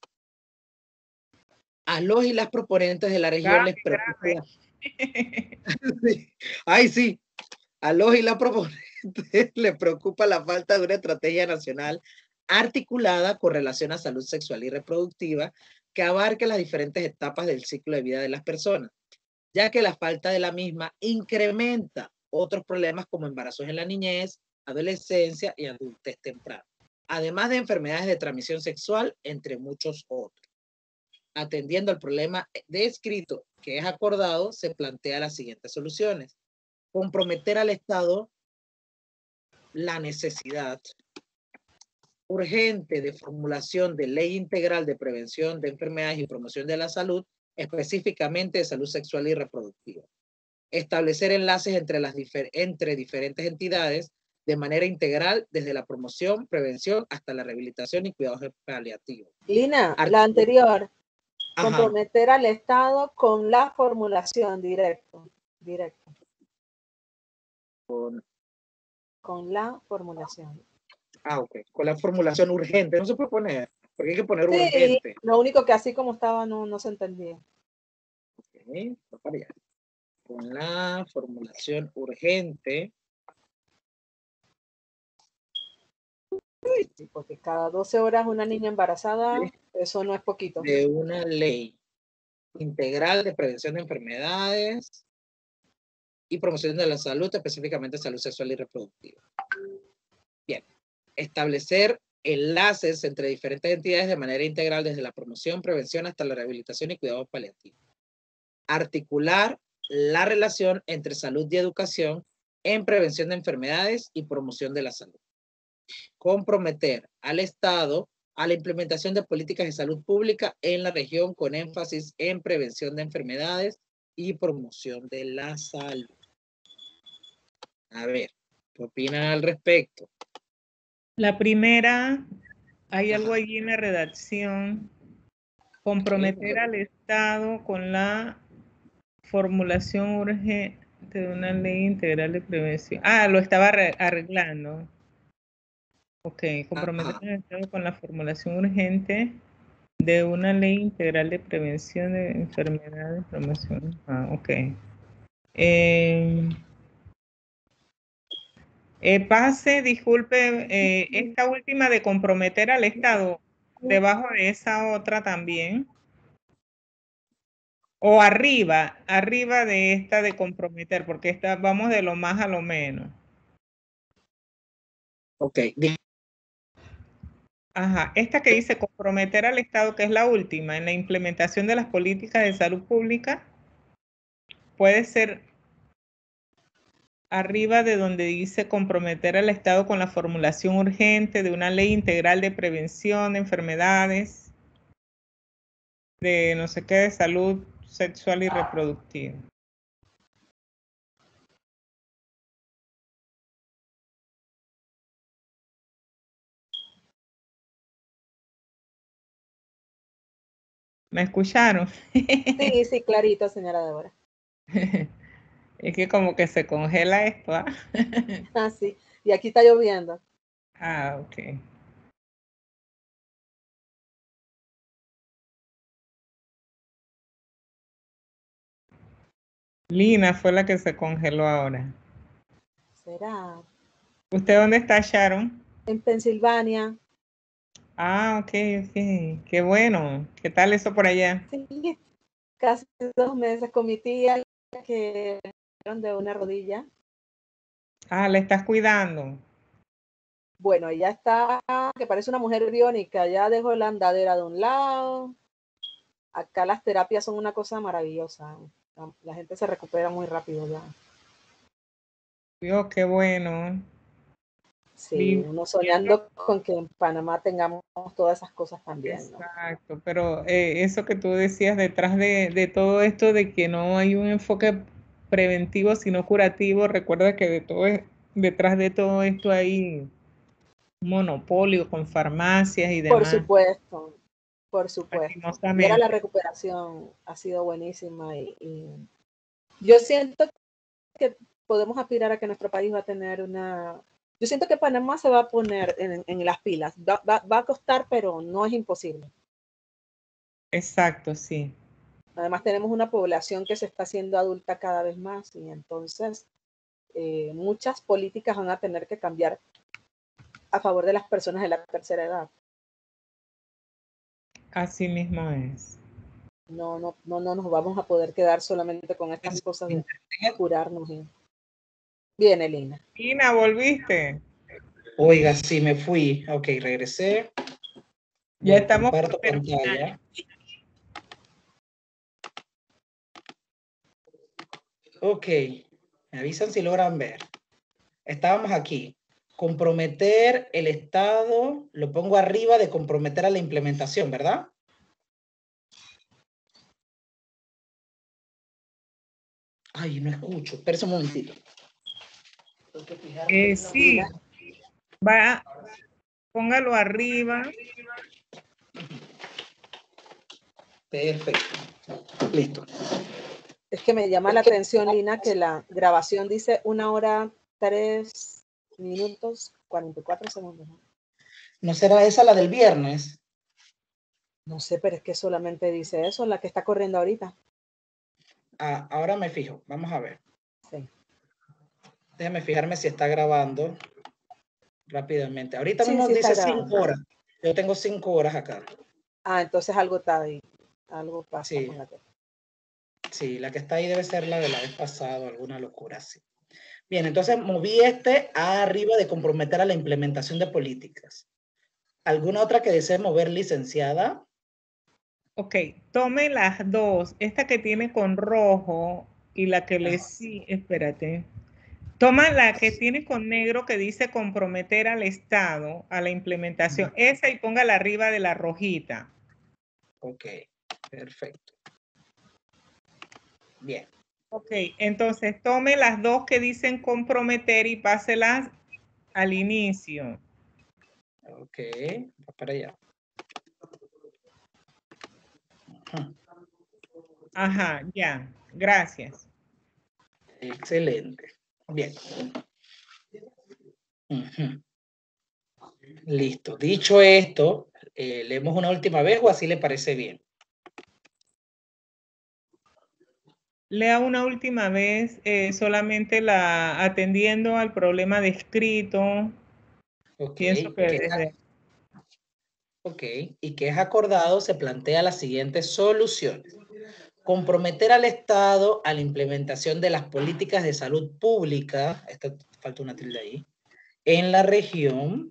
Speaker 2: A los y las proponentes de la región les preocupa la... Sí. Ay, sí, a los y las proponentes les preocupa la falta de una estrategia nacional articulada con relación a salud sexual y reproductiva que abarque las diferentes etapas del ciclo de vida de las personas, ya que la falta de la misma incrementa otros problemas como embarazos en la niñez, adolescencia y adultez temprana, además de enfermedades de transmisión sexual, entre muchos otros. Atendiendo al problema descrito que es acordado, se plantea las siguientes soluciones. Comprometer al Estado la necesidad urgente de formulación de ley integral de prevención de enfermedades y promoción de la salud, específicamente de salud sexual y reproductiva. Establecer enlaces entre diferentes entidades de manera integral desde la promoción, prevención hasta la rehabilitación y cuidados paliativos.
Speaker 5: Lina, la anterior,
Speaker 2: Ajá.
Speaker 5: comprometer al Estado con la formulación directo. Con la formulación.
Speaker 2: Ah, ok. Con la formulación urgente. No se puede poner, porque hay que poner
Speaker 5: Sí,
Speaker 2: urgente.
Speaker 5: lo único que así como estaba no se entendía.
Speaker 2: Ok, va para allá. Con la formulación urgente.
Speaker 5: Sí, porque cada 12 horas una niña embarazada, eso no es poquito.
Speaker 2: De una ley integral de prevención de enfermedades y promoción de la salud, específicamente salud sexual y reproductiva. Bien, establecer enlaces entre diferentes entidades de manera integral desde la promoción, prevención hasta la rehabilitación y cuidados paliativos. Articular la relación entre salud y educación en prevención de enfermedades y promoción de la salud. Comprometer al Estado a la implementación de políticas de salud pública en la región con énfasis en prevención de enfermedades y promoción de la salud. A ver, ¿qué opinan al respecto?
Speaker 3: La primera, hay
Speaker 2: Ajá.
Speaker 3: algo allí en la redacción, comprometer al Estado con la formulación urgente de una ley integral de prevención. Ah, lo estaba arreglando. Ok, comprometer al Estado con la formulación urgente de una ley integral de prevención de enfermedades, promoción. Ah, ok. Pase, disculpe, esta última de comprometer al Estado, debajo de esa otra también. O arriba de esta de comprometer, porque esta vamos de lo más a lo menos.
Speaker 2: Ok.
Speaker 3: Ajá, esta que dice comprometer al Estado, que es la última, en la implementación de las políticas de salud pública, puede ser arriba de donde dice comprometer al Estado con la formulación urgente de una ley integral de prevención de enfermedades, de no sé qué, de salud sexual y reproductiva. ¿Me escucharon?
Speaker 5: Sí, sí, clarito, señora Débora.
Speaker 3: Es que como que se congela esto, ¿ah?
Speaker 5: Ah, sí. Y aquí está lloviendo.
Speaker 3: Ah, ok. Lina fue la que se congeló ahora.
Speaker 5: ¿Será?
Speaker 3: ¿Usted dónde está, Sharon?
Speaker 5: En Pensilvania.
Speaker 3: Ah, ok, ok. Qué bueno. ¿Qué tal eso por allá?
Speaker 5: Sí, casi 2 meses con mi tía que de una rodilla.
Speaker 3: Ah, ¿la estás cuidando?
Speaker 5: Bueno, ella está, que parece una mujer biónica, ya dejó la andadera de un lado. Acá las terapias son una cosa maravillosa. La gente se recupera muy rápido ya.
Speaker 3: Dios, qué bueno.
Speaker 5: Sí, uno soñando con que en Panamá tengamos todas esas cosas también, ¿no?
Speaker 3: Exacto, pero eso que tú decías detrás de todo esto, de que no hay un enfoque preventivo, sino curativo, recuerda que detrás de todo esto hay un monopolio con farmacias y
Speaker 5: Por
Speaker 3: demás.
Speaker 5: supuesto, por supuesto. Y ahora la
Speaker 3: Lastimosamente.
Speaker 5: recuperación ha sido buenísima y yo siento que podemos aspirar a que nuestro país va a tener una... Yo siento que Panamá se va a poner en las pilas. Va a costar, pero no es imposible.
Speaker 3: Exacto, sí.
Speaker 5: Además tenemos una población que se está haciendo adulta cada vez más y entonces muchas políticas van a tener que cambiar a favor de las personas de la tercera edad.
Speaker 3: Así mismo es.
Speaker 5: No nos vamos a poder quedar solamente con estas cosas de curarnos. Bien, Elina.
Speaker 3: Lina, ¿volviste?
Speaker 2: Oiga, sí, me fui. Ok, regresé.
Speaker 3: Ya
Speaker 2: Bueno,
Speaker 3: estamos por
Speaker 2: comparto
Speaker 3: terminar.
Speaker 2: pantalla. Ok, me avisan si logran ver. Estábamos aquí. Comprometer el Estado, lo pongo arriba de comprometer a la implementación, ¿verdad? Ay, no escucho. Espera un momentito.
Speaker 3: Sí, póngalo arriba.
Speaker 2: Perfecto. Listo.
Speaker 5: Es que me llama la atención, Lina, que la grabación dice 1 hora 3 minutos 44 segundos.
Speaker 2: ¿No será esa la del viernes?
Speaker 5: No sé, pero es que solamente dice eso, la que está corriendo ahorita.
Speaker 2: Ah, ahora me fijo. Vamos a ver.
Speaker 5: Sí.
Speaker 2: Déjame fijarme si está grabando rápidamente. Ahorita
Speaker 5: Sí,
Speaker 2: mismo
Speaker 5: sí está
Speaker 2: dice 5
Speaker 5: grabando.
Speaker 2: horas. Yo tengo 5 horas acá.
Speaker 5: Ah, entonces algo está ahí. Algo pasa
Speaker 2: Sí.
Speaker 5: con la que...
Speaker 2: Sí, la que está ahí debe ser la de la vez pasada, alguna locura así. Bien, entonces moví arriba de comprometer a la implementación de políticas. ¿Alguna otra que desee mover, licenciada?
Speaker 3: Ok, tome las dos, esta que tiene con rojo y la que le sí, espérate. Toma la que tiene con negro que dice comprometer al Estado a la implementación. Esa y póngala arriba de la rojita.
Speaker 2: Ok, perfecto. Bien.
Speaker 3: Ok, entonces tome las dos que dicen comprometer y páselas al inicio.
Speaker 2: Ok, va para allá.
Speaker 3: Ajá, ya, gracias.
Speaker 2: Excelente. Bien. Listo. Dicho esto, ¿leemos una última vez o así le parece bien?
Speaker 3: Lea una última vez, solamente atendiendo al problema descrito.
Speaker 2: Ok.
Speaker 3: Pienso que desde...
Speaker 2: Ok, y que es acordado, se plantea las siguientes soluciones. Comprometer al Estado a la implementación de las políticas de salud pública, esta falta una tilde ahí, en la región.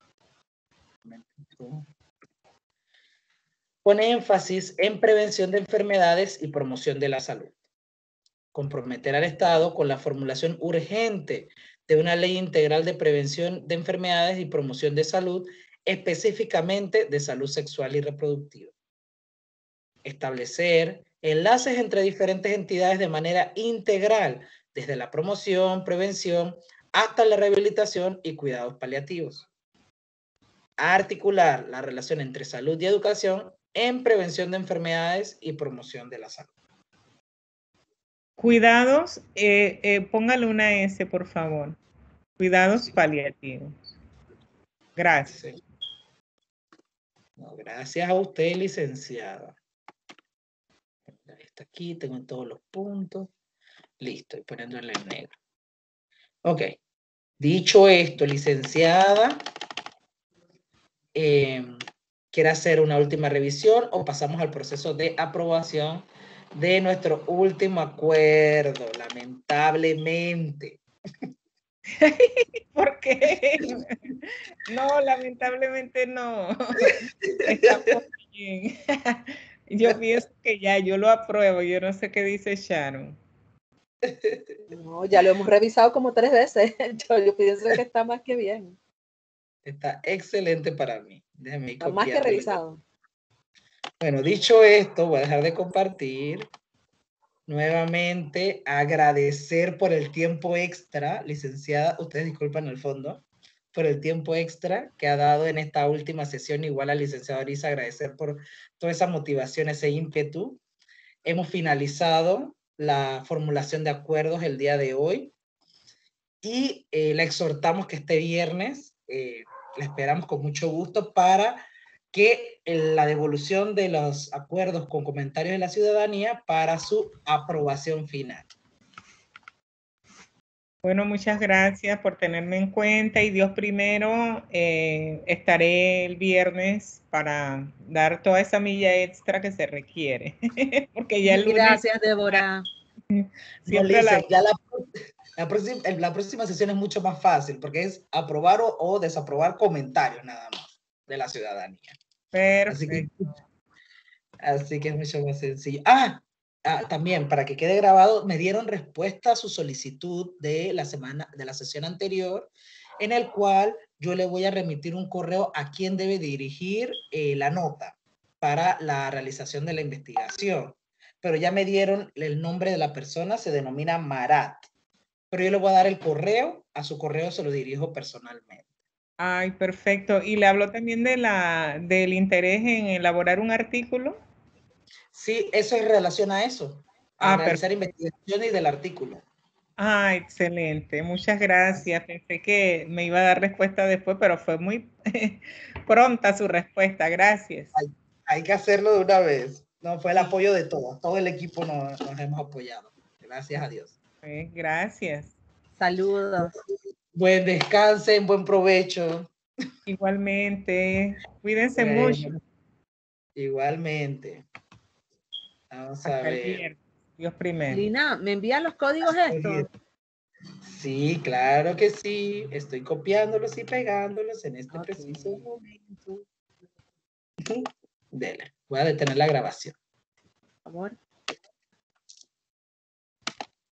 Speaker 2: Pone énfasis en prevención de enfermedades y promoción de la salud. Comprometer al Estado con la formulación urgente de una ley integral de prevención de enfermedades y promoción de salud, específicamente de salud sexual y reproductiva. Establecer enlaces entre diferentes entidades de manera integral, desde la promoción, prevención, hasta la rehabilitación y cuidados paliativos. Articular la relación entre salud y educación en prevención de enfermedades y promoción de la salud.
Speaker 3: Cuidados, póngale una S, por favor. Cuidados paliativos. Gracias.
Speaker 2: Sí. No, gracias a usted, licenciada. Está aquí, tengo todos los puntos. Listo, y poniéndole en negro. Ok. Dicho esto, licenciada, ¿quiere hacer una última revisión o pasamos al proceso de aprobación de nuestro último acuerdo? Lamentablemente.
Speaker 3: ¿Por qué? No, lamentablemente no. Estamos bien. Yo pienso que ya, yo lo apruebo. Yo no sé qué dice Sharon.
Speaker 5: No, ya lo hemos revisado como 3 veces. Yo pienso que está más que bien.
Speaker 2: Está excelente para mí. Déjame ir
Speaker 5: Está más que
Speaker 2: copiándolo.
Speaker 5: revisado.
Speaker 2: Bueno, dicho esto, voy a dejar de compartir. Nuevamente, agradecer por el tiempo extra, licenciada, ustedes disculpan el fondo, por el tiempo extra que ha dado en esta última sesión, igual al licenciado Arisa, agradecer por toda esa motivación, ese ímpetu. Hemos finalizado la formulación de acuerdos el día de hoy y la exhortamos que este viernes, la esperamos con mucho gusto para que la devolución de los acuerdos con comentarios de la ciudadanía para su aprobación final.
Speaker 3: Bueno, muchas gracias por tenerme en cuenta y Dios primero, estaré el viernes para dar toda esa milla extra que se requiere. Porque ya el lunes...
Speaker 5: Gracias, Débora.
Speaker 3: Siempre
Speaker 2: ya la próxima sesión es mucho más fácil porque es aprobar o desaprobar comentarios nada más de la ciudadanía.
Speaker 3: Perfecto.
Speaker 2: Así que es mucho más sencillo. También para que quede grabado, me dieron respuesta a su solicitud de la sesión anterior, en el cual yo le voy a remitir un correo a quien debe dirigir la nota para la realización de la investigación. Pero ya me dieron el nombre de la persona, se denomina Marat. Pero yo le voy a dar el correo, a su correo se lo dirijo personalmente.
Speaker 3: Ay, perfecto. ¿Y le habló también del interés en elaborar un artículo?
Speaker 2: Sí, eso es en relación a eso, a realizar investigaciones del artículo.
Speaker 3: Ah, excelente. Muchas gracias. Pensé que me iba a dar respuesta después, pero fue muy pronta su respuesta. Gracias.
Speaker 2: Hay que hacerlo de una vez. No, fue el apoyo de todos. Todo el equipo nos hemos apoyado. Gracias a Dios.
Speaker 3: Gracias.
Speaker 5: Saludos.
Speaker 2: Buen descansen, buen provecho.
Speaker 3: Igualmente. Cuídense
Speaker 2: Bueno,
Speaker 3: mucho.
Speaker 2: igualmente. Vamos a ver.
Speaker 3: Dios primero.
Speaker 5: Lina, ¿me envían los códigos estos?
Speaker 2: Sí, claro que sí. Estoy copiándolos y pegándolos en este preciso momento. Dele. Voy a detener la grabación.
Speaker 5: Por favor.